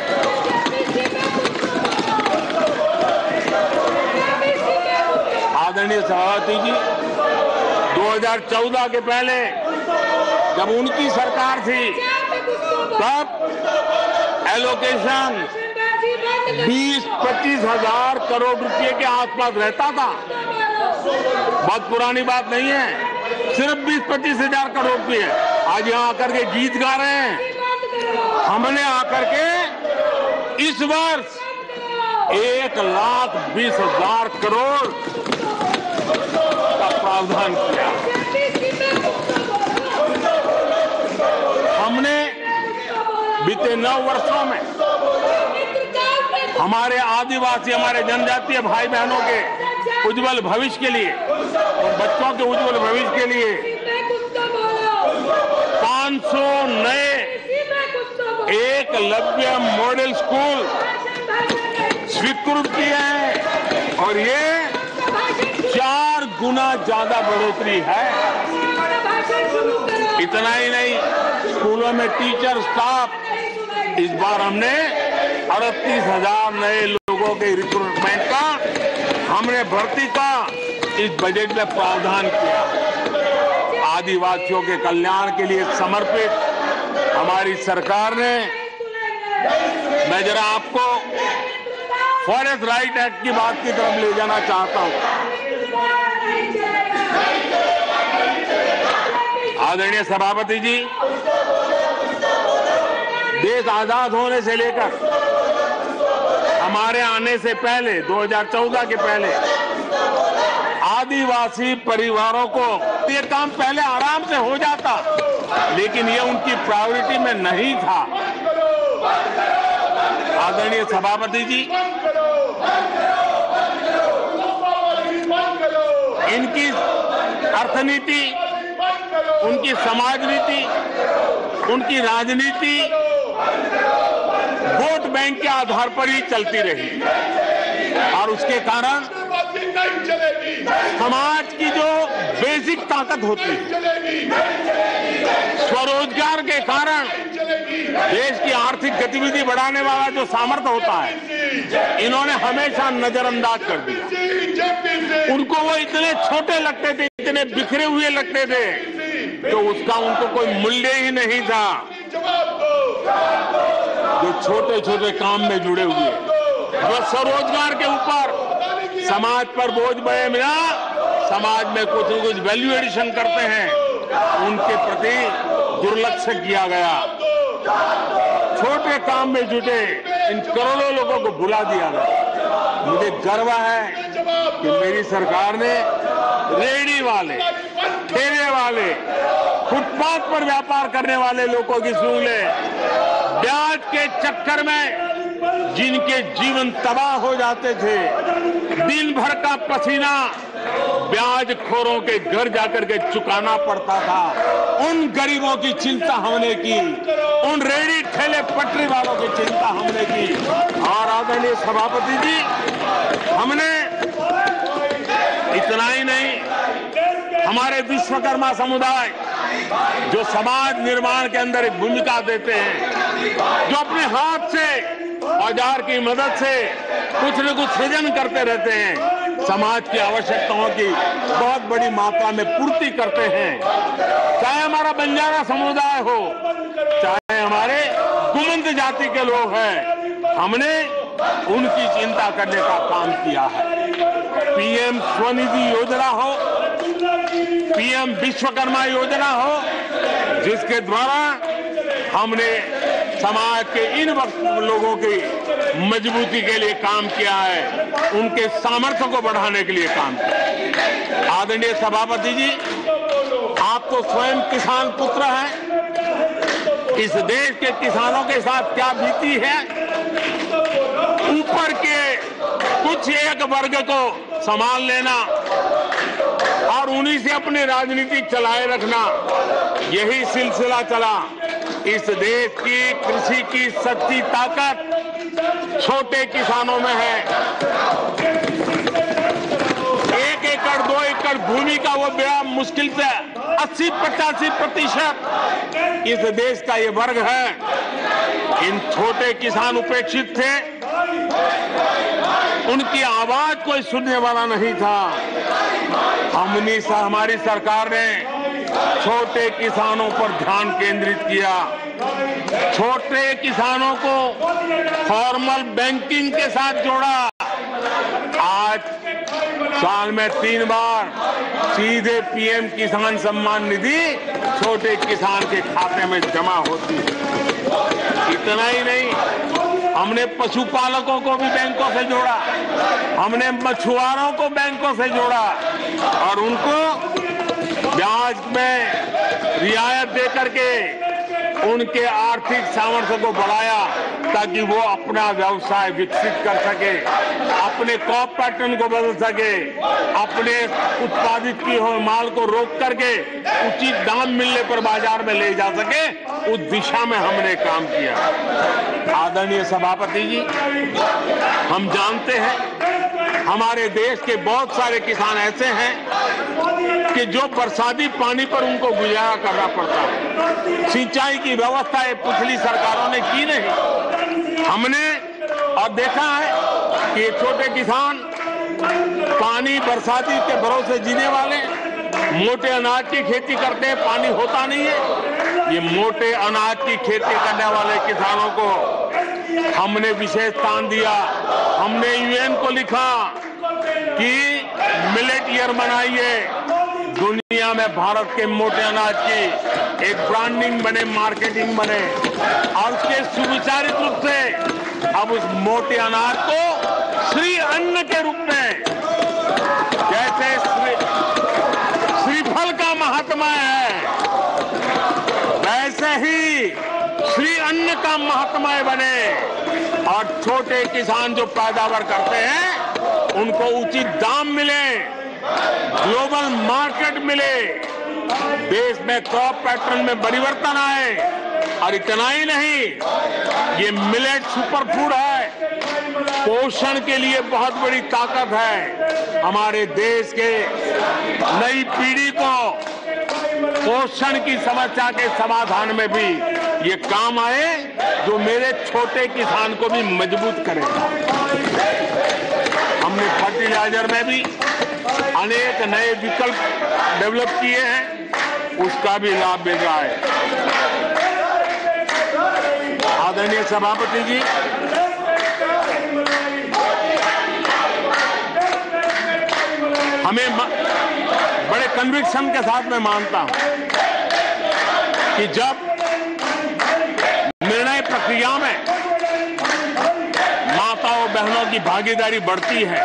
आदरणीय सभापति जी, दो हज़ार चौदह के पहले जब उनकी सरकार थी, तब एलोकेशन बीस पच्चीस हजार करोड़ रुपए के आसपास रहता था। बहुत पुरानी बात नहीं है, सिर्फ बीस पच्चीस हजार करोड़ रुपए। आज यहाँ आकर के गीत गा रहे हैं। हमने आकर के इस वर्ष एक लाख बीस हजार करोड़ का प्रावधान किया। हमने बीते नौ वर्षों में हमारे आदिवासी, हमारे जनजातीय भाई बहनों के उज्जवल भविष्य के लिए और बच्चों के उज्जवल भविष्य के लिए पांच सौ नए एकलव्य मॉडल स्कूल स्वीकृत किए हैं, और ये चार गुना ज्यादा बढ़ोतरी है। इतना ही नहीं, स्कूलों में टीचर, स्टाफ, इस बार हमने अड़तीस हजार नए लोगों के रिक्रूटमेंट का, हमने भर्ती का इस बजट में प्रावधान किया। आदिवासियों के कल्याण के लिए समर्पित हमारी सरकार ने, मैं जरा आपको फॉरेस्ट राइट एक्ट की बात की तरफ ले जाना चाहता हूं। आदरणीय सभापति जी, देश आजाद होने से लेकर हमारे आने से पहले, दो हज़ार चौदह के पहले, आदिवासी परिवारों को ये काम पहले आराम से हो जाता, लेकिन ये उनकी प्रायोरिटी में नहीं था। आदरणीय सभापति जी, इनकी अर्थनीति, उनकी समाज नीति, उनकी राजनीति वोट बैंक के आधार पर ही चलती रही, और उसके कारण नहीं चलेगी। समाज की जो बेसिक ताकत होती है, स्वरोजगार के कारण देश की आर्थिक गतिविधि बढ़ाने वाला जो सामर्थ्य होता है, इन्होंने हमेशा नजरअंदाज कर दिया। उनको वो इतने छोटे लगते थे, इतने बिखरे हुए लगते थे, तो उसका उनको कोई मूल्य ही नहीं था। जो छोटे छोटे काम में जुड़े हुए, जो स्वरोजगार के ऊपर समाज पर बोझ बने बिना समाज में कुछ न कुछ वैल्यू एडिशन करते हैं, उनके प्रति दुर्लक्ष्य किया गया। छोटे काम में जुटे इन करोड़ों लोगों को भुला दिया गया। मुझे गर्व है कि मेरी सरकार ने रेहड़ी वाले, ठेले वाले, फुटपाथ पर व्यापार करने वाले लोगों की सुन ले, ब्याज के चक्कर में जिनके जीवन तबाह हो जाते थे, दिन भर का पसीना ब्याज खोरों के घर जाकर के चुकाना पड़ता था, उन गरीबों की चिंता हमने की, उन रेहड़ी ठेले पटरी वालों की चिंता हमने की। और आदरणीय सभापति जी, हमने इतना ही नहीं, हमारे विश्वकर्मा समुदाय जो समाज निर्माण के अंदर एक भूमिका देते हैं, जो अपने हाथ से औजार की मदद से कुछ न कुछ सृजन करते रहते हैं, समाज की आवश्यकताओं की बहुत बड़ी मात्रा में पूर्ति करते हैं। चाहे हमारा बंजारा समुदाय हो, चाहे हमारे गुमंद जाति के लोग हैं, हमने उनकी चिंता करने का काम किया है। पीएम स्वनिधि योजना हो, पीएम विश्वकर्मा योजना हो, जिसके द्वारा हमने समाज के इन लोगों की मजबूती के लिए काम किया है, उनके सामर्थ्य को बढ़ाने के लिए काम किया। आदरणीय सभापति जी, आप तो स्वयं किसान पुत्र हैं। इस देश के किसानों के साथ क्या बीती है, ऊपर के कुछ एक वर्ग को संभाल लेना और उन्हीं से अपनी राजनीति चलाए रखना, यही सिलसिला चला। इस देश की कृषि की सच्ची ताकत छोटे किसानों में है। एक एकड़ दो एकड़ भूमि का वो बड़ा मुश्किल से अस्सी पचासी प्रतिशत इस देश का ये वर्ग है। इन छोटे किसान उपेक्षित थे, उनकी आवाज कोई सुनने वाला नहीं था। हमने हमारी सरकार ने छोटे किसानों पर ध्यान केंद्रित किया, छोटे किसानों को फॉर्मल बैंकिंग के साथ जोड़ा। आज साल में तीन बार सीधे पीएम किसान सम्मान निधि छोटे किसान के खाते में जमा होती है। इतना ही नहीं, हमने पशुपालकों को भी बैंकों से जोड़ा, हमने मछुआरों को बैंकों से जोड़ा और उनको ब्याज में रियायत देकर के उनके आर्थिक सामर्थ्य को बढ़ाया, ताकि वो अपना व्यवसाय विकसित कर सके, अपने क्रॉप पैटर्न को बदल सके, अपने उत्पादित किए हुए माल को रोक करके उचित दाम मिलने पर बाजार में ले जा सके, उस दिशा में हमने काम किया। आदरणीय सभापति जी, हम जानते हैं हमारे देश के बहुत सारे किसान ऐसे हैं कि जो बरसाती पानी पर उनको गुजारा करना पड़ता है। सिंचाई की व्यवस्था ये पिछली सरकारों ने की नहीं। हमने और देखा है कि ये छोटे किसान पानी बरसाती के भरोसे जीने वाले, मोटे अनाज की खेती करते हैं, पानी होता नहीं है। ये मोटे अनाज की खेती करने वाले किसानों को हमने विशेष स्थान दिया। हमने यूएन को लिखा कि मिलेट ईयर मनाइए, दुनिया में भारत के मोटे अनाज की एक ब्रांडिंग बने, मार्केटिंग बने और उसके सुविचारित रूप से अब उस मोटे अनाज को श्री अन्न के रूप में, जैसे श्री श्रीफल का महात्मा है, वैसे ही श्री अन्न का महात्मा बने और छोटे किसान जो पैदावार करते हैं उनको उचित दाम मिले, ग्लोबल मार्केट मिले, देश में क्रॉप पैटर्न में परिवर्तन आए। और इतना ही नहीं, ये मिलेट सुपर फूड है, पोषण के लिए बहुत बड़ी ताकत है हमारे देश के नई पीढ़ी को पोषण की समस्या के समाधान में भी ये काम आए, जो मेरे छोटे किसान को भी मजबूत करेगा। हमने फर्टिलाइजर में भी अनेक नए विकल्प डेवलप किए हैं, उसका भी लाभ मिल रहा है। आदरणीय सभापति जी, हमें बड़े कन्विक्शन के साथ मैं मानता हूं कि जब निर्णय प्रक्रिया में माताओं बहनों की भागीदारी बढ़ती है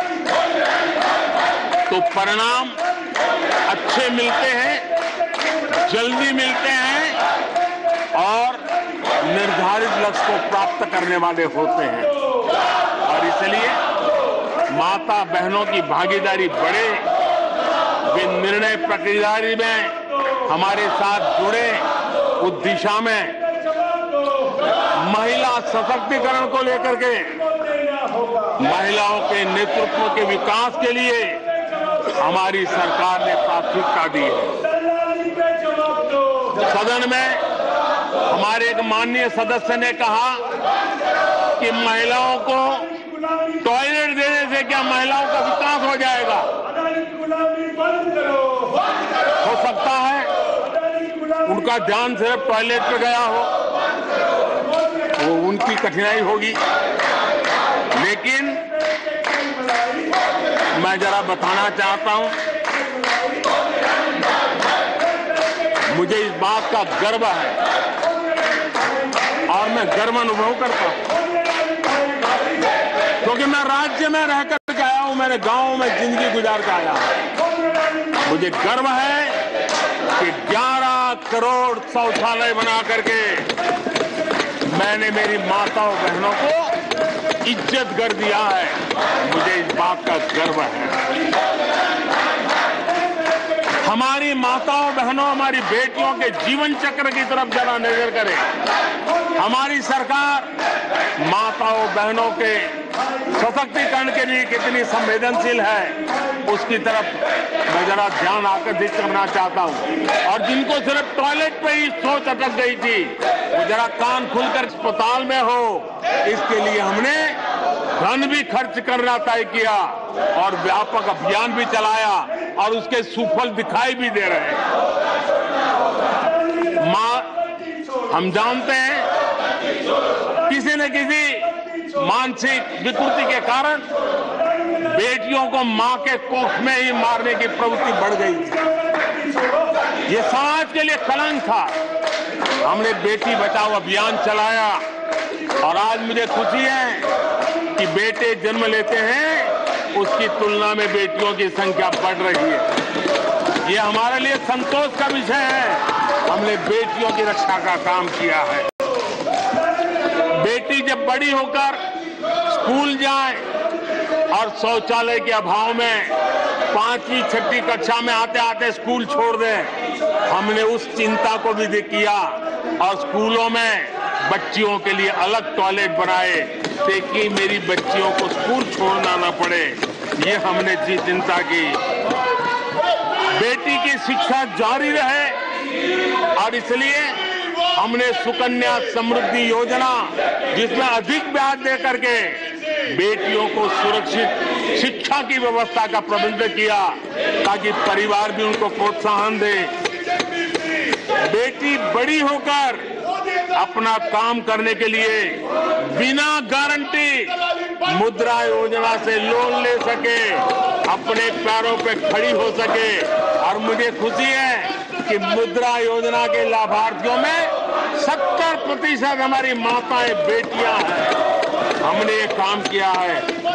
तो परिणाम अच्छे मिलते हैं, जल्दी मिलते हैं और निर्धारित लक्ष्य को प्राप्त करने वाले होते हैं। और इसलिए माता बहनों की भागीदारी बढ़े, वे निर्णय प्रक्रिया में हमारे साथ जुड़े, उस दिशा में महिला सशक्तिकरण को लेकर के, महिलाओं के नेतृत्व के विकास के लिए हमारी सरकार ने प्राथमिकता दी है। सदन में हमारे एक माननीय सदस्य ने कहा कि महिलाओं को टॉयलेट देने से क्या महिलाओं का विकास हो जाएगा? हो सकता है उनका ध्यान सिर्फ टॉयलेट पे गया हो, वो उनकी कठिनाई होगी, लेकिन मैं जरा बताना चाहता हूं, मुझे इस बात का गर्व है और मैं गर्व अनुभव करता हूं क्योंकि मैं राज्य में रहकर के आया हूं, मैंने गांव में जिंदगी गुजार के आया हूं। मुझे गर्व है कि ग्यारह करोड़ शौचालय बना करके मैंने मेरी माताओं बहनों को इज्जत कर दिया है। मुझे इस बात का गर्व है। हमारी माताओं बहनों, हमारी बेटियों के जीवन चक्र की तरफ जरा नजर करें। हमारी सरकार माताओं बहनों के सशक्तिकरण के लिए कितनी संवेदनशील है, उसकी तरफ मैं जरा ध्यान आकर्षित करना चाहता हूं। और जिनको सिर्फ टॉयलेट पे ही सोच अटक गई थी, वो जरा कान खुलकर अस्पताल में हो, इसके लिए हमने धन भी खर्च करना तय किया और व्यापक अभियान भी चलाया और उसके सुफल दिखाई भी दे रहे हैं। मां, हम जानते हैं किसी न किसी मानसिक विकृति के कारण बेटियों को मां के कोख में ही मारने की प्रवृत्ति बढ़ गई थी। ये समाज के लिए कलंक था। हमने बेटी बचाओ अभियान चलाया और आज मुझे खुशी है कि बेटे जन्म लेते हैं, उसकी तुलना में बेटियों की संख्या बढ़ रही है। ये हमारे लिए संतोष का विषय है। हमने बेटियों की रक्षा का काम किया है। बेटी जब बड़ी होकर स्कूल जाए और शौचालय के अभाव में पांचवी छठी कक्षा में आते आते स्कूल छोड़ दे, हमने उस चिंता को भी किया और स्कूलों में बच्चियों के लिए अलग टॉयलेट बनाए ताकि मेरी बच्चियों को स्कूल छोड़ना न पड़े। ये हमने जी चिंता की। बेटी की शिक्षा जारी रहे और इसलिए हमने सुकन्या समृद्धि योजना, जिसमें अधिक ब्याज दे करके बेटियों को सुरक्षित शिक्षा की व्यवस्था का प्रबंध किया ताकि परिवार भी उनको प्रोत्साहन दे। बेटी बड़ी होकर अपना काम करने के लिए बिना गारंटी मुद्रा योजना से लोन ले सके, अपने पैरों पे खड़ी हो सके। और मुझे खुशी है कि मुद्रा योजना के लाभार्थियों में सत्तर प्रतिशत हमारी माताएं बेटियां हैं। हमने ये काम किया है।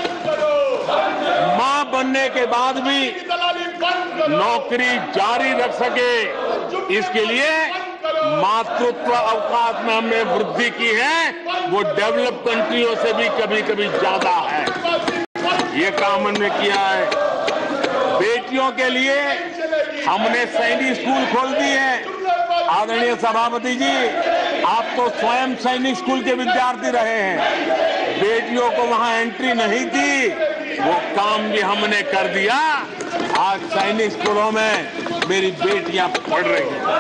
मां बनने के बाद भी नौकरी जारी रख सके, इसके लिए मातृत्व अवकाश में हमने वृद्धि की है, वो डेवलप कंट्रियों से भी कभी कभी ज्यादा है। ये काम हमने किया है। बेटियों के लिए हमने सैनिक स्कूल खोल दिए हैं। आदरणीय सभापति जी, आप तो स्वयं सैनिक स्कूल के विद्यार्थी रहे हैं। बेटियों को वहां एंट्री नहीं थी, वो काम भी हमने कर दिया। आज सैनिक स्कूलों में मेरी बेटियां पढ़ रही हैं।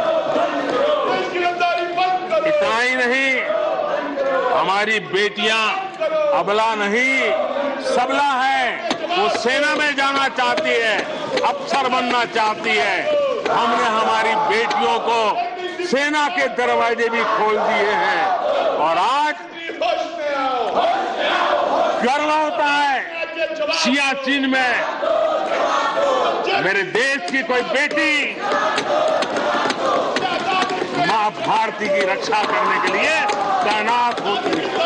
इतना ही नहीं, हमारी बेटियां अबला नहीं सबला है। वो सेना में जाना चाहती है, अफसर बनना चाहती है। हमने हमारी बेटियों को सेना के दरवाजे भी खोल दिए हैं और आज गर्व होता है सियाचिन में मेरे देश की कोई बेटी मां भारती की रक्षा करने के लिए तैनात होती है।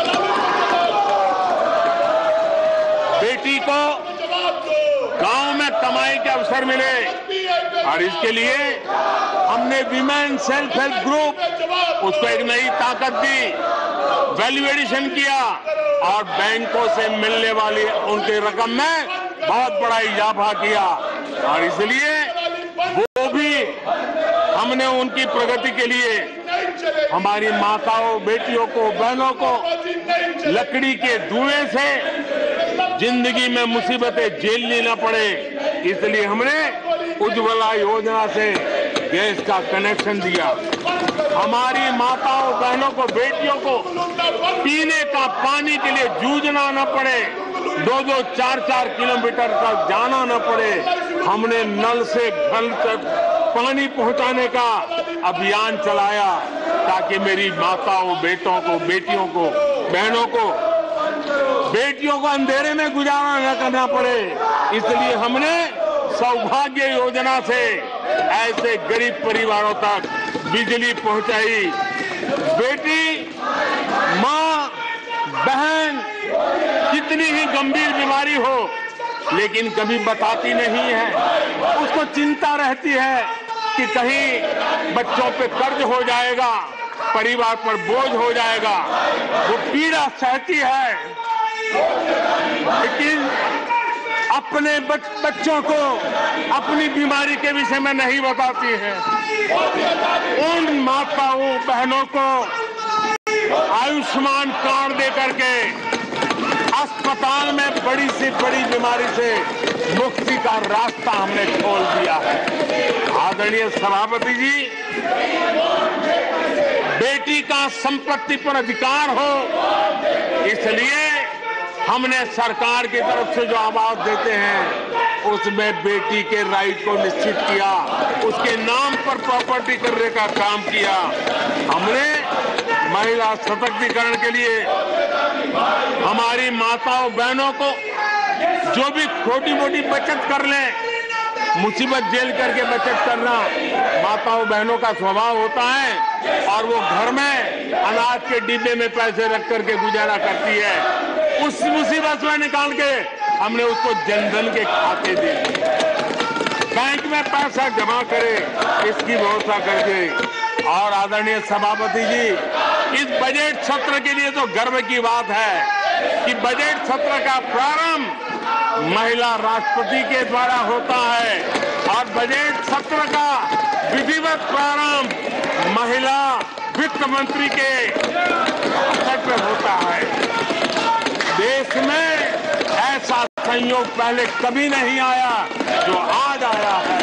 बेटी को गांव में कमाई के अवसर मिले और इसके लिए हमने विमेन सेल्फ हेल्प ग्रुप उसको एक नई ताकत दी, वैल्यू एडिशन किया और बैंकों से मिलने वाली उनकी रकम में बहुत बड़ा इजाफा किया और इसलिए वो भी हमने उनकी प्रगति के लिए हमारी माताओं, बेटियों को, बहनों को लकड़ी के धुएं से जिंदगी में मुसीबतें झेलनी न पड़े, इसलिए हमने उज्ज्वला योजना से गैस का कनेक्शन दिया। हमारी माताओं, बहनों को, बेटियों को पीने का पानी के लिए जूझना न पड़े, दो दो चार चार किलोमीटर तक जाना न पड़े। हमने नल से घर तक पानी पहुंचाने का अभियान चलाया ताकि मेरी माताओं, बेटों को, बेटियों को, बहनों को, बेटियों को अंधेरे में गुजारा न करना पड़े। इसलिए हमने सौभाग्य योजना से ऐसे गरीब परिवारों तक बिजली पहुंचाई। बेटी, मां, बहन कितनी ही गंभीर बीमारी हो लेकिन कभी बताती नहीं है। उसको चिंता रहती है कि कहीं बच्चों पे कर्ज हो जाएगा, परिवार पर बोझ हो जाएगा, वो पीड़ा सहती है लेकिन अपने बच्चों को अपनी बीमारी के विषय में नहीं बताती है। उन माताओं, बहनों को आयुष्मान कार्ड दे करके अस्पताल में बड़ी से बड़ी बीमारी से मुक्ति का रास्ता हमने खोल दिया है। आदरणीय सभापति जी, बेटी का संपत्ति पर अधिकार हो, इसलिए हमने सरकार की तरफ से जो आवाज देते हैं उसमें बेटी के राइट को निश्चित किया, उसके नाम पर प्रॉपर्टी करने का काम किया। हमने महिला सशक्तिकरण के लिए हमारी माताओं, बहनों को जो भी छोटी मोटी बचत कर ले, मुसीबत झेल करके बचत करना माताओं, बहनों का स्वभाव होता है और वो घर में अनाज के डिब्बे में पैसे रख करके गुजारा करती है। उस मुसीबत में निकाल के हमने उसको जनधन के खाते दे दिए, बैंक में पैसा जमा करे, इसकी व्यवस्था कर दी। और आदरणीय सभापति जी, इस बजट सत्र के लिए तो गर्व की बात है कि बजट सत्र का प्रारंभ महिला राष्ट्रपति के द्वारा होता है और बजट सत्र का विधिवत प्रारंभ महिला वित्त मंत्री के स्तर पर होता है। देश में ऐसा संयोग पहले कभी नहीं आया जो आज आया है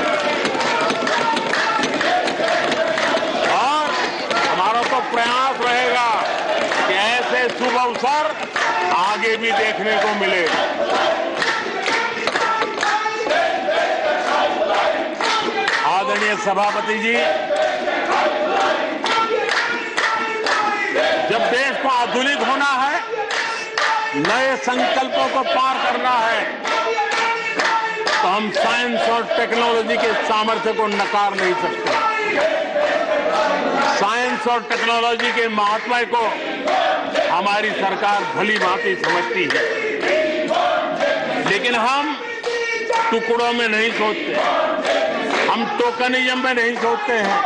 और हमारा तो प्रयास रहेगा कि ऐसे शुभ अवसर आगे भी देखने को मिले। आदरणीय सभापति जी, जब देश को आधुनिक होना है, नए संकल्पों को पार करना है, तो हम साइंस और टेक्नोलॉजी के सामर्थ्य को नकार नहीं सकते। साइंस और टेक्नोलॉजी के महत्व को हमारी सरकार भली भांति समझती है, लेकिन हम टुकड़ों में नहीं सोचते, हम टोकनिज्म में नहीं सोचते हैं।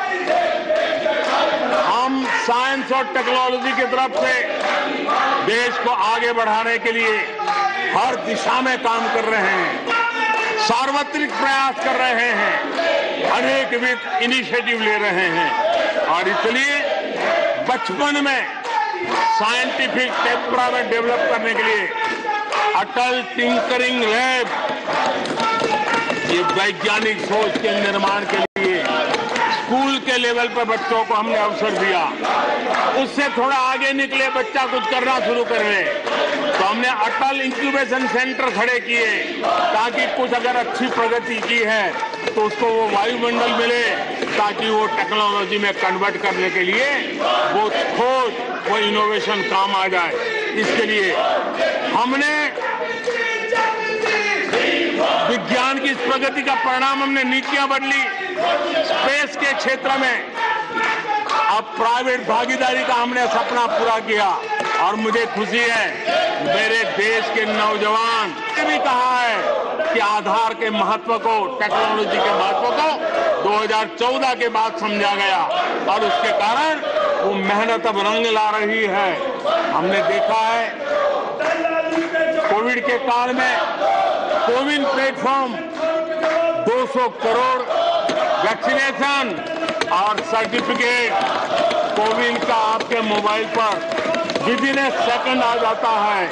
हम साइंस और टेक्नोलॉजी की तरफ से देश को आगे बढ़ाने के लिए हर दिशा में काम कर रहे हैं, सार्वत्रिक प्रयास कर रहे हैं, अनेक विध इनिशिएटिव ले रहे हैं और इसलिए बचपन में साइंटिफिक टेम्परामेंट डेवलप करने के लिए अटल टिंकरिंग लैब, ये वैज्ञानिक सोच के निर्माण के लिए स्कूल के लेवल पर बच्चों को हमने अवसर दिया। उससे थोड़ा आगे निकले, बच्चा कुछ करना शुरू कर ले, तो हमने अटल इंक्यूबेशन सेंटर खड़े किए, ताकि कुछ अगर अच्छी प्रगति की है तो उसको वो वायुमंडल मिले, ताकि वो टेक्नोलॉजी में कन्वर्ट करने के लिए वो खोज, वो इनोवेशन काम आ जाए। इसके लिए हमने विज्ञान की इस प्रगति का परिणाम, हमने नीतियां बदली स्पेस के क्षेत्र में। अब प्राइवेट भागीदारी का हमने सपना पूरा किया और मुझे खुशी है मेरे देश के नौजवान ने भी कहा है कि आधार के महत्व को, टेक्नोलॉजी के महत्व को दो हज़ार चौदह के बाद समझा गया और उसके कारण वो मेहनत अब रंग ला रही है। हमने देखा है कोविड के काल में कोविन प्लेटफॉर्म दो सौ करोड़ वैक्सीनेशन और सर्टिफिकेट कोविन का आपके मोबाइल पर विद इन ए सेकंड आ जाता है।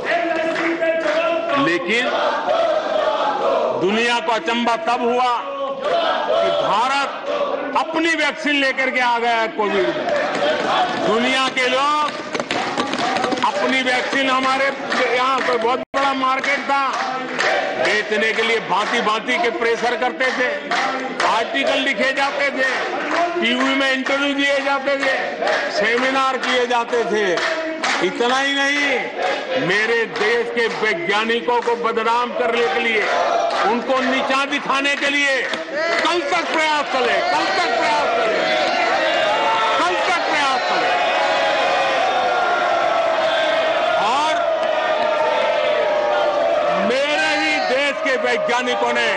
लेकिन दुनिया को अचंभा तब हुआ कि भारत अपनी वैक्सीन लेकर के आ गया है कोविड में। दुनिया के लोग अपनी वैक्सीन, हमारे यहाँ कोई बहुत बड़ा मार्केट था, बेचने के लिए भांति भांति के प्रेशर करते थे, आर्टिकल लिखे जाते थे, टीवी में इंटरव्यू दिए जाते थे, सेमिनार किए जाते थे। इतना ही नहीं, मेरे देश के वैज्ञानिकों को बदनाम करने के लिए, उनको नीचा दिखाने के लिए कल तक प्रयास चले, कल तक प्रयास चले, कल तक प्रयास चले। और मेरे ही देश के वैज्ञानिकों ने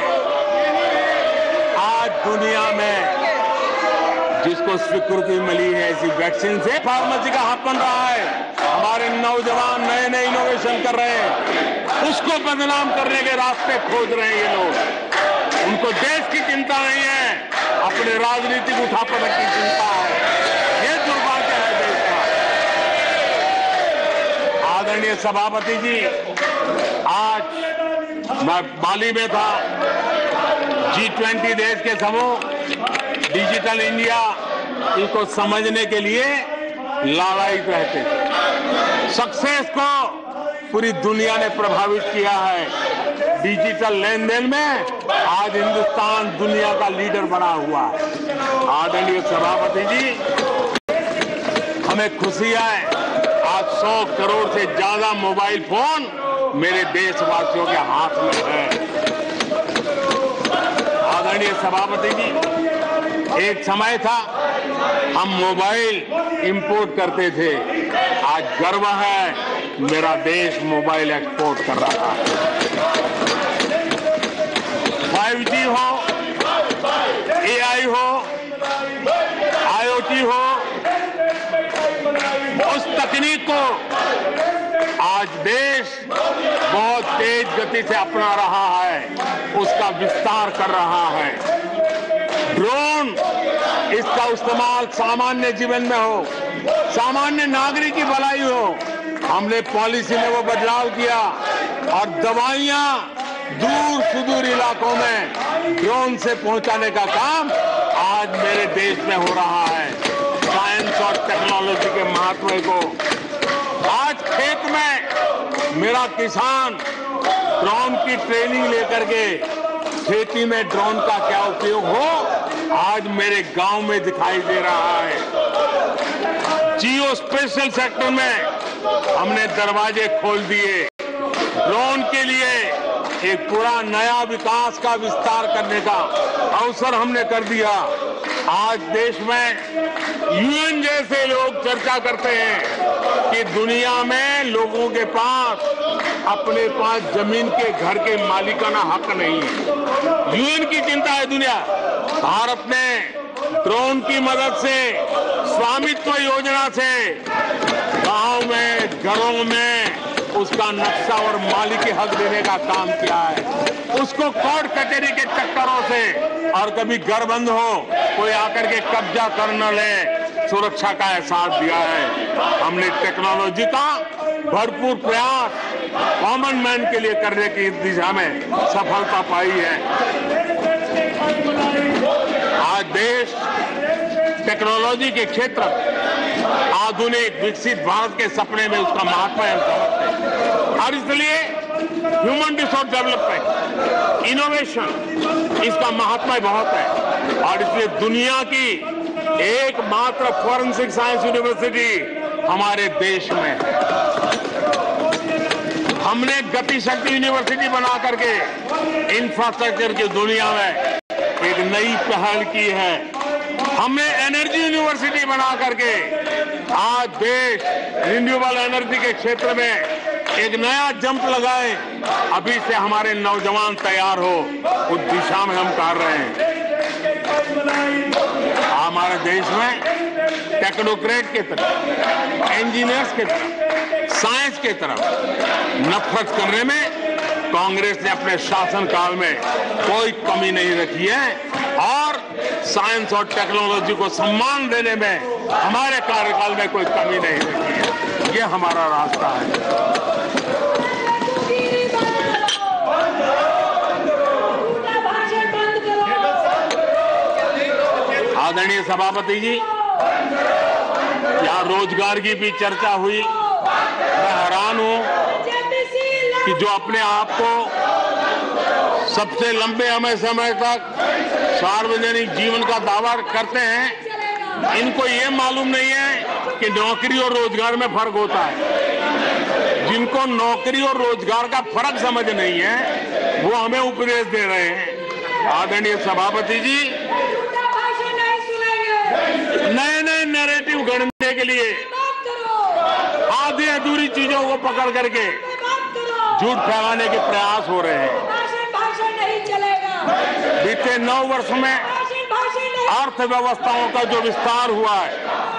आज दुनिया में जिसको स्वीकृति मिली है ऐसी वैक्सीन से, फार्मेसी का हब बन रहा है, हमारे नौजवान नए नए इनोवेशन कर रहे हैं, उसको बदनाम करने के रास्ते खोज रहे हैं ये लोग। उनको देश की चिंता नहीं है, अपने राजनीतिक उठापटक की चिंता है। ये दुर्भाग्य है देश का। आदरणीय सभापति जी, आज मैं बाली में था, जी ट्वेंटी देश के समूह डिजिटल इंडिया इनको समझने के लिए लालायित रहते थे। सक्सेस को पूरी दुनिया ने प्रभावित किया है। डिजिटल लेन देन में आज हिंदुस्तान दुनिया का लीडर बना हुआ है। आदरणीय सभापति जी, हमें खुशी है आज सौ करोड़ से ज्यादा मोबाइल फोन मेरे देशवासियों के हाथ में है। आदरणीय सभापति जी, एक समय था हम मोबाइल इंपोर्ट करते थे, आज गर्व है मेरा देश मोबाइल एक्सपोर्ट कर रहा है। फाइव जी हो, ए आई हो, आई ओ टी हो, उस तकनीक को आज देश बहुत तेज गति से अपना रहा है, उसका विस्तार कर रहा है। ड्रोन, इसका इस्तेमाल सामान्य जीवन में हो, सामान्य नागरिक की भलाई हो, हमने पॉलिसी में वो बदलाव किया और दवाइयां दूर सुदूर इलाकों में ड्रोन से पहुंचाने का काम आज मेरे देश में हो रहा है। साइंस और टेक्नोलॉजी के महत्व को आज खेत में मेरा किसान ड्रोन की ट्रेनिंग लेकर के खेती में ड्रोन का क्या उपयोग हो, आज मेरे गांव में दिखाई दे रहा है। जियो स्पेशल सेक्टर में हमने दरवाजे खोल दिए। ड्रोन के लिए एक पूरा नया विकास का विस्तार करने का अवसर हमने कर दिया। आज देश में यूएन जैसे लोग चर्चा करते हैं कि दुनिया में लोगों के पास अपने पास जमीन के घर के मालिकाना हक नहीं है। यूएन की चिंता है दुनिया। भारत ने ड्रोन की मदद से, स्वामित्व योजना से गांव में, घरों में उसका नक्शा और मालिकी हक देने का काम किया है। उसको कोर्ट कचहरी के चक्करों से और कभी घर बंद हो, कोई आकर के कब्जा कर न ले, सुरक्षा का एहसास दिया है। हमने टेक्नोलॉजी का भरपूर प्रयास कॉमन मैन के लिए करने की दिशा में सफलता पाई है। आज देश टेक्नोलॉजी के क्षेत्र में आधुनिक विकसित भारत के सपने में उसका महत्व है और इसलिए ह्यूमन रिसोर्स डेवलपमेंट, इनोवेशन, इसका महत्व बहुत है और इसलिए दुनिया की एकमात्र फॉरेंसिक साइंस यूनिवर्सिटी हमारे देश में है। हमने गति शक्ति यूनिवर्सिटी बना करके इंफ्रास्ट्रक्चर की दुनिया में एक नई पहल की है। हमने एनर्जी यूनिवर्सिटी बना करके आज देश रिन्यूएबल एनर्जी के क्षेत्र में एक नया जंप लगाए। अभी से हमारे नौजवान तैयार हो, उस दिशा में हम कर रहे हैं। हमारे देश में टेक्नोक्रेट की तरफ, इंजीनियर्स की तरफ, साइंस की तरफ नफरत करने में कांग्रेस ने अपने शासनकाल में कोई कमी नहीं रखी है और साइंस और टेक्नोलॉजी को सम्मान देने में हमारे कार्यकाल में कोई कमी नहीं रखी है। ये हमारा रास्ता है। आदरणीय सभापति जी, यहाँ रोजगार की भी चर्चा हुई। मैं हैरान हूं कि जो अपने आप को सबसे लंबे समय समय तक सार्वजनिक जीवन का दावा करते हैं, इनको ये मालूम नहीं है कि नौकरी और रोजगार में फर्क होता है। जिनको नौकरी और रोजगार का फर्क समझ नहीं है, वो हमें उपदेश दे रहे हैं। आदरणीय सभापति जी, नए नए नैरेटिव गढ़ने के लिए आधी अधूरी चीजों को पकड़ करके झूठ फैलाने के प्रयास हो रहे हैं। बीते नौ वर्ष में अर्थव्यवस्थाओं का जो विस्तार हुआ है,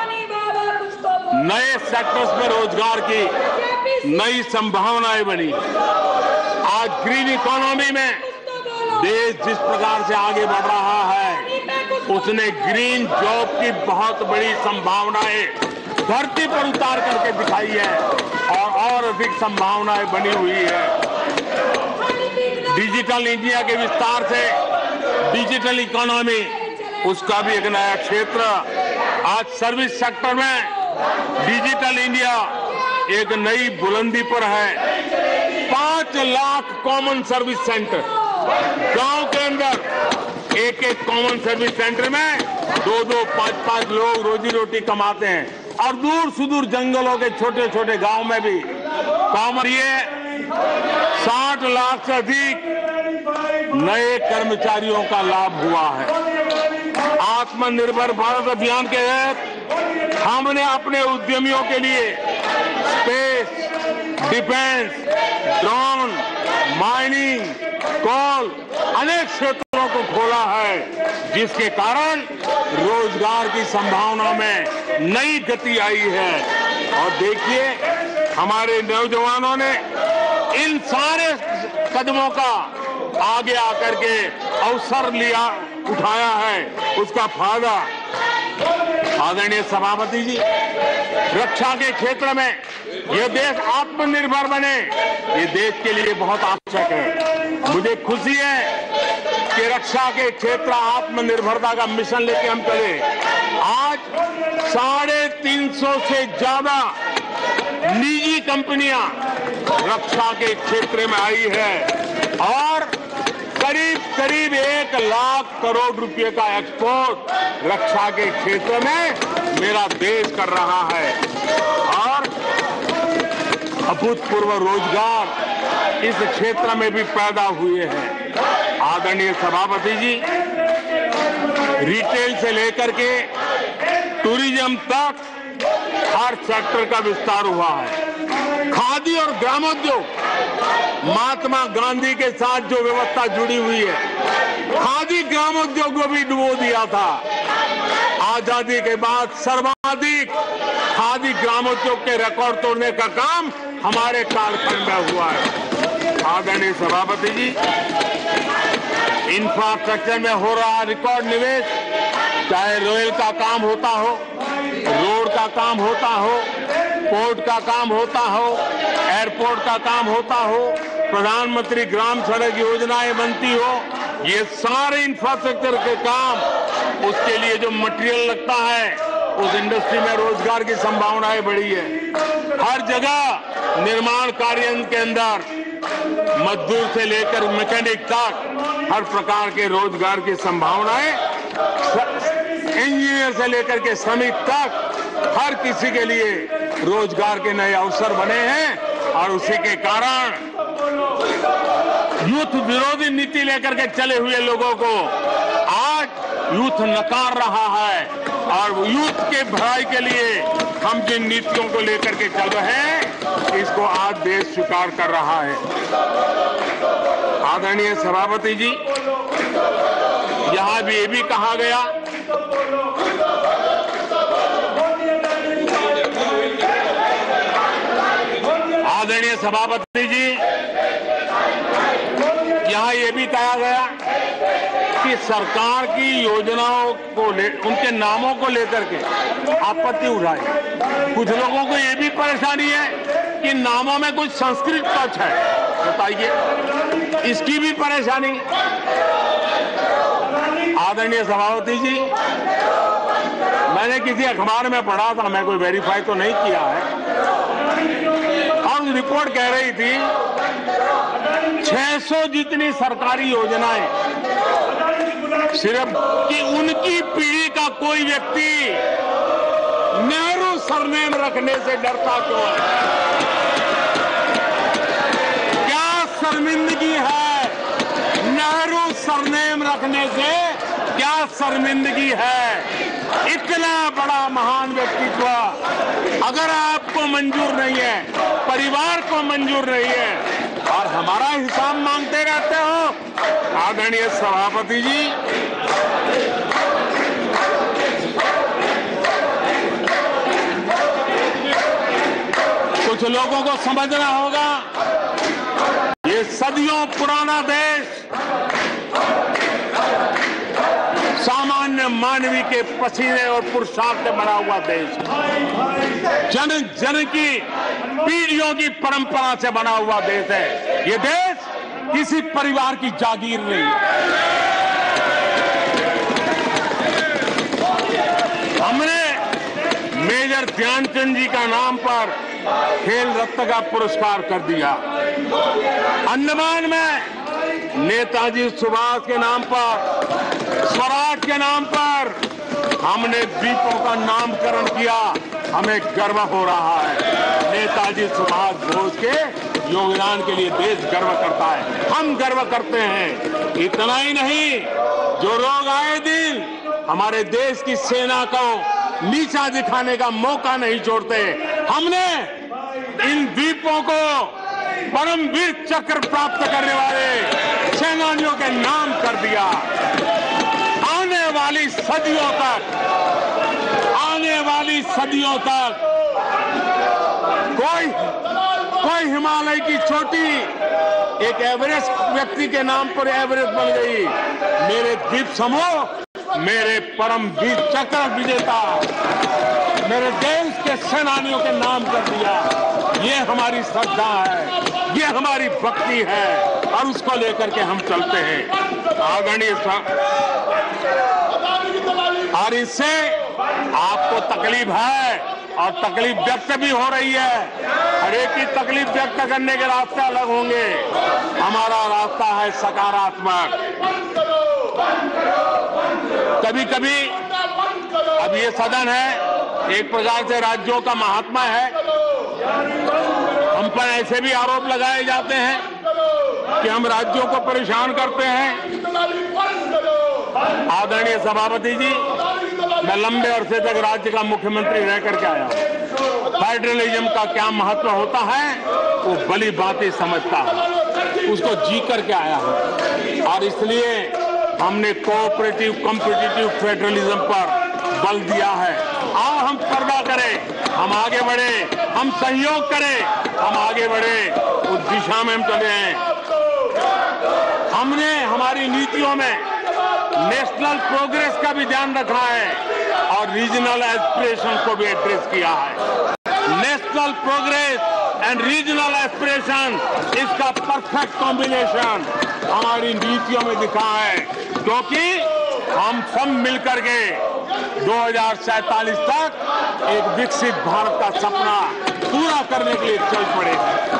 नए सेक्टर्स में रोजगार की नई संभावनाएं बनी। आज ग्रीन इकोनॉमी में देश जिस प्रकार से आगे बढ़ रहा है, उसने ग्रीन जॉब की बहुत बड़ी संभावनाएं धरती पर उतार करके दिखाई है और और अधिक संभावनाएं बनी हुई है। डिजिटल इंडिया के विस्तार से डिजिटल इकोनॉमी, उसका भी एक नया क्षेत्र। आज सर्विस सेक्टर में डिजिटल इंडिया एक नई बुलंदी पर है। पांच लाख कॉमन सर्विस सेंटर, गांव के अंदर एक एक कॉमन सर्विस सेंटर में दो दो पांच पांच लोग रोजी रोटी कमाते हैं और दूर सुदूर जंगलों के छोटे छोटे गांव में भी कॉमन, ये साठ लाख से अधिक नए कर्मचारियों का लाभ हुआ है। आत्मनिर्भर भारत अभियान के तहत हमने अपने उद्यमियों के लिए space, defence, drone, mining, coal, अनेक क्षेत्रों को खोला है, जिसके कारण रोजगार की संभावना में नई गति आई है। और देखिए, हमारे नौजवानों ने इन सारे कदमों का आगे आकर के अवसर लिया, उठाया है, उसका फायदा। आदरणीय सभापति जी, रक्षा के क्षेत्र में यह देश आत्मनिर्भर बने, ये देश के लिए बहुत आवश्यक है। मुझे खुशी है कि रक्षा के क्षेत्र आत्मनिर्भरता का मिशन लेके हम चले। आज साढ़े तीन सौ से ज्यादा निजी कंपनियां रक्षा के क्षेत्र में आई है और करीब करीब एक लाख करोड़ रुपए का एक्सपोर्ट रक्षा के क्षेत्र में मेरा देश कर रहा है और अभूतपूर्व रोजगार इस क्षेत्र में भी पैदा हुए हैं। आदरणीय सभापति जी, रिटेल से लेकर के टूरिज्म तक हर सेक्टर का विस्तार हुआ है। खादी और ग्रामोद्योग, महात्मा गांधी के साथ जो व्यवस्था जुड़ी हुई है, खादी ग्रामोद्योग को भी डुबो दिया था। आजादी के बाद सर्वाधिक खादी ग्रामोद्योग के रिकॉर्ड तोड़ने का काम हमारे कालखंड में हुआ है। आदरणीय सभापति जी, इंफ्रास्ट्रक्चर में हो रहा रिकॉर्ड निवेश, चाहे रेल का काम होता हो, रोड का काम होता हो, पोर्ट का काम होता हो, एयरपोर्ट का काम होता हो, प्रधानमंत्री ग्राम सड़क योजनाएं बनती हो, ये सारे इंफ्रास्ट्रक्चर के काम, उसके लिए जो मटेरियल लगता है, उस इंडस्ट्री में रोजगार की संभावनाएं बढ़ी है। हर जगह निर्माण कार्य के अंदर मजदूर से लेकर मैकेनिक तक हर प्रकार के रोजगार की संभावनाएं, इंजीनियर से लेकर के श्रमिक तक हर किसी के लिए रोजगार के नए अवसर बने हैं। और उसी के कारण यूथ विरोधी नीति लेकर के चले हुए लोगों को आज यूथ नकार रहा है, और यूथ के भलाई के लिए हम जिन नीतियों को लेकर के चल रहे हैं, इसको आज देश स्वीकार कर रहा है। आदरणीय सभापति जी, यहां भी ये भी कहा गया आदरणीय सभापति जी यहां ये भी कहा गया कि सरकार की योजनाओं को ले, उनके नामों को लेकर के आपत्ति उठाई। कुछ लोगों को ये भी परेशानी है कि नामों में कुछ संस्कृत टच है, बताइए इसकी भी परेशानी। आदरणीय सभापति जी, मैंने किसी अखबार में पढ़ा था, मैं कोई वेरीफाई तो नहीं किया है, और रिपोर्ट कह रही थी छह सौ जितनी सरकारी योजनाएं सिर्फ कि उनकी पीढ़ी का कोई व्यक्ति नेहरू सरनेम रखने से डरता क्यों है? क्या शर्मिंदगी है नेहरू सरनेम रखने से? क्या शर्मिंदगी है? इतना बड़ा महान व्यक्तित्व अगर आपको मंजूर नहीं है, परिवार को मंजूर नहीं है, और हमारा हिसाब मांगते रहते हो। आदरणीय सभापति जी, कुछ लोगों को समझना होगा, ये सदियों पुराना देश सामान्य मानवी के पसीने और पुरुषार्थ से बना हुआ देश, जन जन की पीढ़ियों की परंपरा से बना हुआ देश है। ये देश किसी परिवार की जागीर नहीं है। हमने मेजर ध्यानचंद जी का नाम पर खेल रत्न का पुरस्कार कर दिया। अंडमान में नेताजी सुभाष के नाम पर, स्वराज के नाम पर हमने द्वीपों का नामकरण किया। हमें गर्व हो रहा है। नेताजी सुभाष बोस के योगदान के लिए देश गर्व करता है, हम गर्व करते हैं। इतना ही नहीं, जो लोग आए दिन हमारे देश की सेना को नीचा दिखाने का मौका नहीं छोड़ते, हमने इन द्वीपों को परमवीर चक्र प्राप्त करने वाले सेनानियों के नाम कर दिया। आने वाली सदियों तक आने वाली सदियों तक कोई कोई हिमालय की चोटी एक एवरेस्ट व्यक्ति के नाम पर एवरेस्ट बन गई। मेरे द्वीप समूह मेरे परमवीर चक्र विजेता मेरे देश के सेनानियों के नाम कर दिया। ये हमारी श्रद्धा है, ये हमारी भक्ति है, और उसको लेकर के हम चलते हैं। आदरणीय और इससे आपको तकलीफ है, और तकलीफ व्यक्त भी हो रही है। हर एक की तकलीफ व्यक्त करने के रास्ते अलग होंगे। हमारा रास्ता है सकारात्मक। कभी कभी अब ये सदन है, एक प्रकार से राज्यों का महात्मा है, हम पर ऐसे भी आरोप लगाए जाते हैं कि हम राज्यों को परेशान करते हैं। आदरणीय सभापति जी, मैं लंबे अरसे तक राज्य का मुख्यमंत्री रह करके आया हूं। फेडरलिज्म का क्या महत्व होता है वो भली बातें समझता है, उसको जी करके आया हूं, और इसलिए हमने कोऑपरेटिव कॉम्पिटिटिव फेडरलिज्म पर बल दिया है। आओ हम पर्दा करें, हम आगे बढ़े, हम सहयोग करें, हम आगे बढ़े, उस दिशा में हम चले हैं। हमने हमारी नीतियों में नेशनल प्रोग्रेस का भी ध्यान रखा है और रीजनल एस्पिरेशन को भी एड्रेस किया है। National progress and regional aspiration, इसका परफेक्ट कॉम्बिनेशन हमारी नीतियों में दिखा है, क्योंकि हम सब मिलकर के दो हजार सैंतालीस तक एक विकसित भारत का सपना पूरा करने के लिए चल पड़े।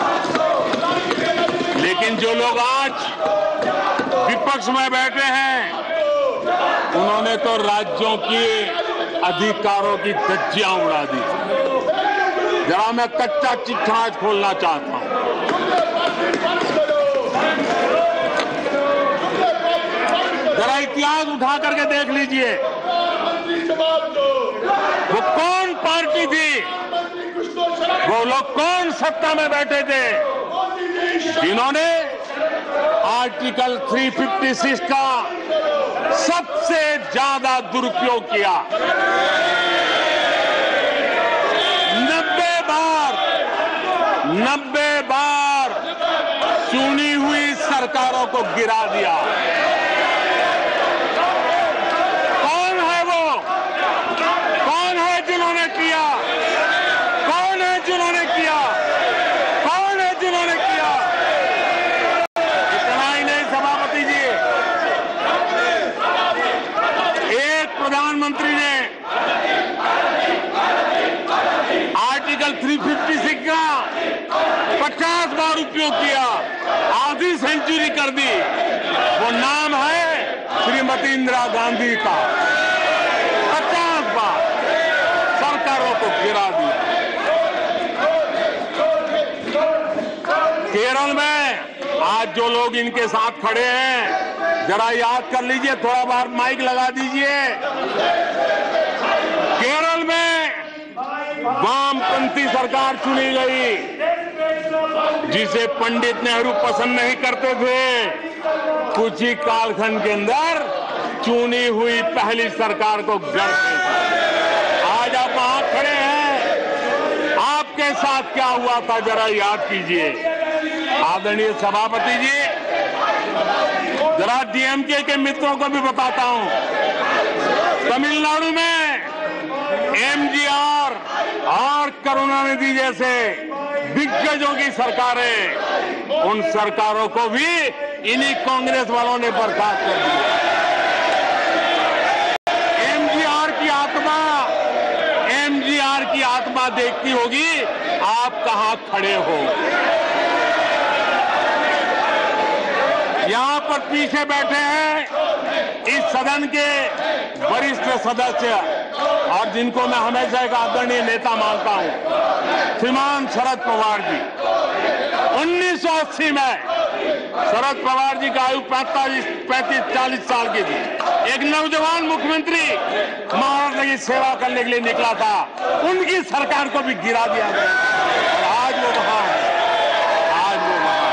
लेकिन जो लोग आज विपक्ष में बैठे हैं, उन्होंने तो राज्यों के अधिकारों की धज्जियां उड़ा दी। जरा मैं कच्चा चिट्ठा आज खोलना चाहता हूं। जरा इतिहास उठा करके देख लीजिए, वो कौन पार्टी थी, वो लोग कौन सत्ता में बैठे थे, जिन्होंने आर्टिकल तीन सौ छप्पन का सबसे ज्यादा दुरुपयोग किया। नब्बे बार नब्बे बार चुनी हुई सरकारों को गिरा दिया। कौन है वो? कौन है जिन्होंने किया? कौन है जिन्होंने किया? कौन है जिन्होंने किया? इतना ही नहीं सभापति जी, एक प्रधानमंत्री ने आर्टिकल तीन सौ छप्पन का पचास बार उपयोग किया, आधी सेंचुरी कर दी। वो नाम है श्रीमती इंदिरा गांधी का। पचास बार सरकारों को गिरा दिया। केरल में आज जो लोग इनके साथ खड़े हैं, जरा याद कर लीजिए, थोड़ा बार माइक लगा दीजिए। केरल में वामपंथी सरकार चुनी गई, जिसे पंडित नेहरू पसंद नहीं करते थे। कुछ ही कालखंड के अंदर चुनी हुई पहली सरकार को गिराते थे। आज आप वहां खड़े हैं, आपके साथ क्या हुआ था जरा याद कीजिए। आदरणीय सभापति जी, जरा डीएमके के मित्रों को भी बताता हूं, तमिलनाडु में एमजीआर और करुणानिधि जैसे दिग्गजों की सरकारें, उन सरकारों को भी इन्हीं कांग्रेस वालों ने बर्खास्त कर दिया। एमजीआर की आत्मा एमजीआर की आत्मा देखती होगी आप कहां खड़े हो। यहां पर पीछे बैठे हैं इस सदन के वरिष्ठ सदस्य, और जिनको मैं हमेशा एक आदरणीय नेता मानता हूं, श्रीमान शरद पवार जी। उन्नीस सौ अस्सी में शरद पवार जी का आयु पैंतालीस पैंतीस चालीस साल की थी। एक नौजवान मुख्यमंत्री महाराष्ट्र की सेवा करने के लिए निकला था, उनकी सरकार को भी गिरा दिया गया, और आज वो वहां है। आज वो वहां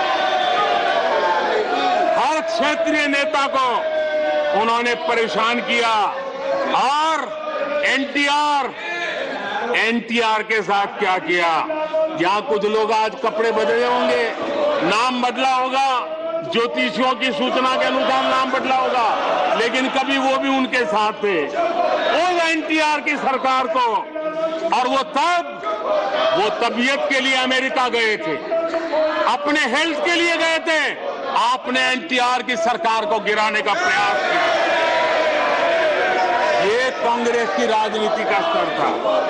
हर क्षेत्रीय नेता को उन्होंने परेशान किया, और एनटीआर एनटीआर के साथ क्या किया। यहां कुछ लोग आज कपड़े बदले होंगे, नाम बदला होगा, ज्योतिषियों की सूचना के अनुसार नाम बदला होगा, लेकिन कभी वो भी उनके साथ थे, उस एनटीआर की सरकार को। और वो तब वो तबीयत के लिए अमेरिका गए थे, अपने हेल्थ के लिए गए थे। आपने एनटीआर की सरकार को गिराने का प्रयास किया। ये कांग्रेस की राजनीति का स्तर था।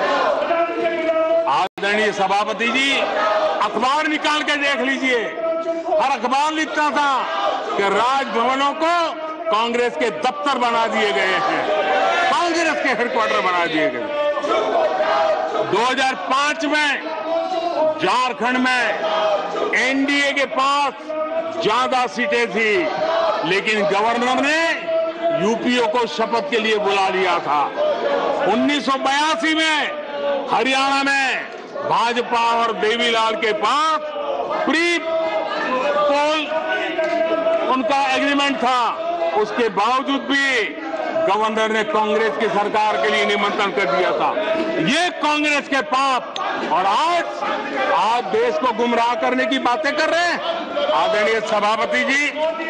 आदरणीय सभापति जी, अखबार निकाल के देख लीजिए, हर अखबार लिखता था कि राजभवनों को कांग्रेस के दफ्तर बना दिए गए हैं, कांग्रेस के हेडक्वार्टर बना दिए गए। दो हज़ार पाँच में झारखंड में एनडीए के पास ज्यादा सीटें थी, लेकिन गवर्नर ने यूपीओ को शपथ के लिए बुला लिया था। उन्नीस सौ बयासी में हरियाणा में भाजपा और देवीलाल के पास प्री पोल उनका एग्रीमेंट था, उसके बावजूद भी गवर्नर ने कांग्रेस की सरकार के लिए निमंत्रण कर दिया था। ये कांग्रेस के पाप, और आज आज देश को गुमराह करने की बातें कर रहे हैं। आदरणीय सभापति जी,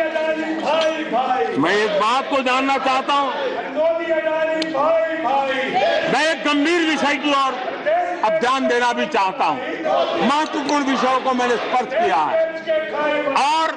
मैं इस बात को जानना चाहता हूं, मैं एक गंभीर विषय की ओर अब ध्यान देना भी चाहता हूं। महत्वपूर्ण विषयों को मैंने स्पर्श किया है और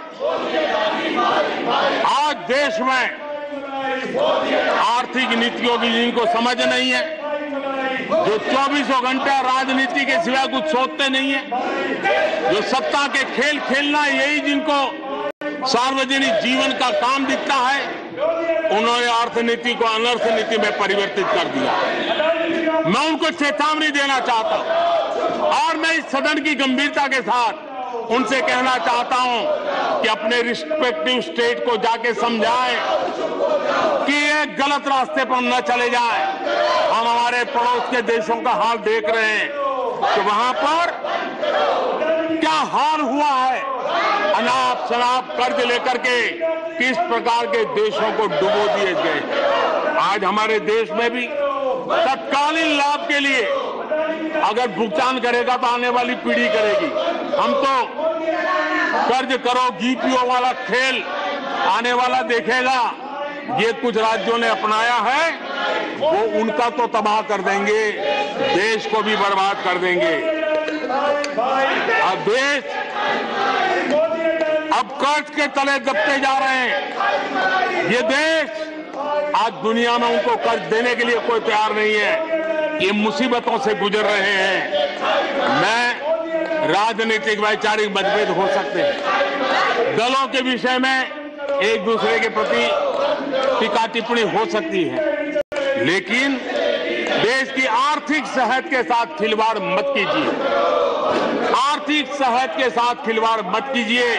आज देश में आर्थिक नीतियों की जिनको समझ नहीं है, जो चौबीसों घंटा राजनीति के सिवाय कुछ सोचते नहीं है, जो सत्ता के खेल खेलना यही जिनको सार्वजनिक जीवन का काम दिखता है, उन्होंने अर्थनीति को अनर्थ नीति में परिवर्तित कर दिया। मैं उनको चेतावनी देना चाहता हूं और मैं इस सदन की गंभीरता के साथ उनसे कहना चाहता हूं कि अपने रिस्पेक्टिव स्टेट को जाके समझाएं कि ये गलत रास्ते पर न चले जाएं। हम हमारे पड़ोस के देशों का हाल देख रहे हैं कि वहां पर क्या हाल हुआ है, अनाप शनाप कर्ज लेकर के किस प्रकार के देशों को डुबो दिए गए। आज हमारे देश में भी तत्कालीन लाभ के लिए अगर भुगतान करेगा तो आने वाली पीढ़ी करेगी। हम तो कर्ज करो जीपीओ वाला खेल आने वाला देखेगा। ये कुछ राज्यों ने अपनाया है, वो उनका तो तबाह कर देंगे, देश को भी बर्बाद कर देंगे। अब देश अब कर्ज के तले दबते जा रहे हैं। ये देश आज दुनिया में उनको कर्ज देने के लिए कोई तैयार नहीं है। ये मुसीबतों से गुजर रहे हैं। मैं राजनीतिक वैचारिक मतभेद हो सकते हैं, दलों के विषय में एक दूसरे के प्रति टीका टिप्पणी हो सकती है, लेकिन देश की आर्थिक सेहत के साथ खिलवाड़ मत कीजिए। आर्थिक सेहत के साथ खिलवाड़ मत कीजिए।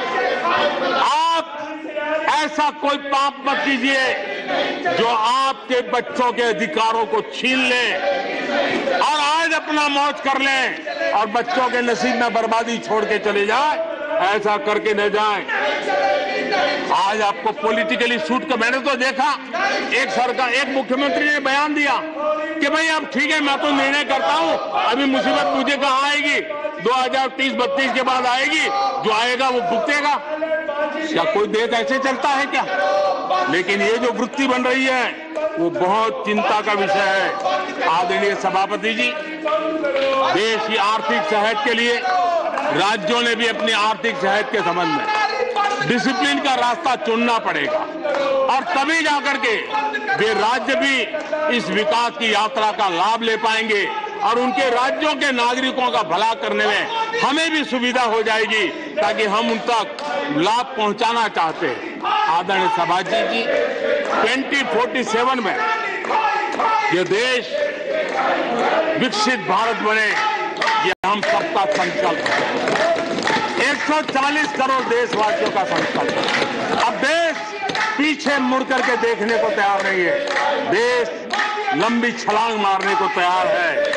आप ऐसा कोई पाप मत कीजिए जो आपके बच्चों के अधिकारों को छीन ले और आज अपना मौज कर लें और बच्चों के नसीब में बर्बादी छोड़ के चले जाए। ऐसा करके न जाए। आज आपको पॉलिटिकली सूट का मैंने तो देखा, एक सरकार एक मुख्यमंत्री ने बयान दिया कि भाई अब ठीक है, मैं तो निर्णय करता हूं, अभी मुसीबत मुझे कहां आएगी, दो हजार तीस बत्तीस के बाद आएगी, जो आएगा वो भुगतेगा। क्या कोई देश ऐसे चलता है क्या? लेकिन ये जो वृत्ति बन रही है वो बहुत चिंता का विषय है। आदरणीय सभापति जी, देश की आर्थिक सेहत के लिए राज्यों ने भी अपनी आर्थिक सेहत के संबंध में डिसिप्लिन का रास्ता चुनना पड़ेगा और तभी जाकर के वे राज्य भी इस विकास की यात्रा का लाभ ले पाएंगे और उनके राज्यों के नागरिकों का भला करने में हमें भी सुविधा हो जाएगी, ताकि हम उन तक लाभ पहुंचाना चाहते हैं। आदरणीय सभापति जी, ट्वेंटी फोर्टी सेवन में यह देश विकसित भारत बने, ये हम सबका संकल्प है। एक सौ चालीस करोड़ देशवासियों का संकल्प है। अब देश पीछे मुड़ करके देखने को तैयार नहीं है। देश लंबी छलांग मारने को तैयार है।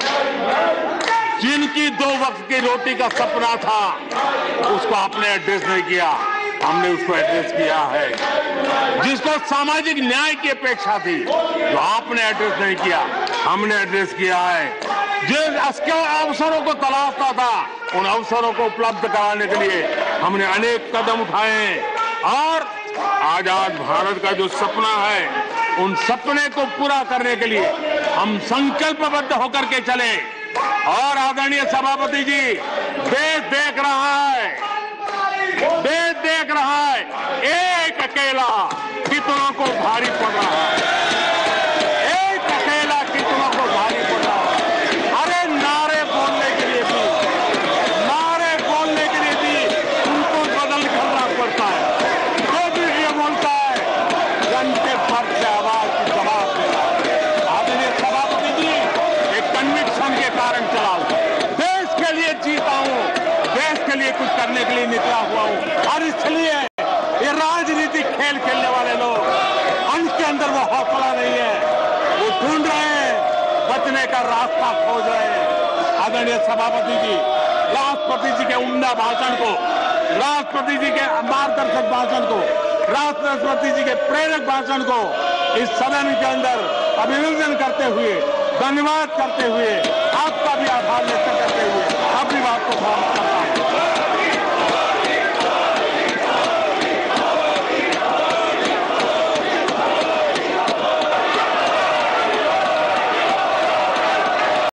जिनकी दो वक्त की रोटी का सपना था उसको आपने एड्रेस नहीं किया, हमने उसको एड्रेस किया है। जिसको सामाजिक न्याय की अपेक्षा थी जो आपने एड्रेस नहीं किया, हमने एड्रेस किया है। जिन अवसरों को तलाशता था उन अवसरों को उपलब्ध कराने के लिए हमने अनेक कदम उठाए और आजाद भारत का जो सपना है उन सपने को पूरा करने के लिए हम संकल्पबद्ध होकर के चले। और आदरणीय सभापति जी, देश देख रहा है, देश देख रहा है, एक अकेला कितनों को भारी पड़ रहा है, एक अकेला कितनों को भारी पड़ रहा है। अरे नारे बोलने के लिए भी, नारे बोलने के लिए भी उनको बदल करना पड़ता है। जो भी ये बोलता है घंटे भर से आवाज की जवाब देना। आदरणीय सभापति जी, एक कन्विक्शन के कारण चला हूं, देश के लिए जीता हूं, देश के लिए कुछ करने के लिए निकला हुआ हूं और इसलिए ये राजनीतिक खेल खेलने वाले लोग उनके अंदर वो हौसला नहीं है, वो ढूंढ रहे हैं, बचने का रास्ता खोज रहे हैं। आदरणीय सभापति जी, राष्ट्रपति जी के उम्दा भाषण को, राष्ट्रपति जी के मार्गदर्शक भाषण को, राष्ट्रपति जी के प्रेरक भाषण को इस सदन के अंदर अभिनंदन करते हुए, धन्यवाद करते हुए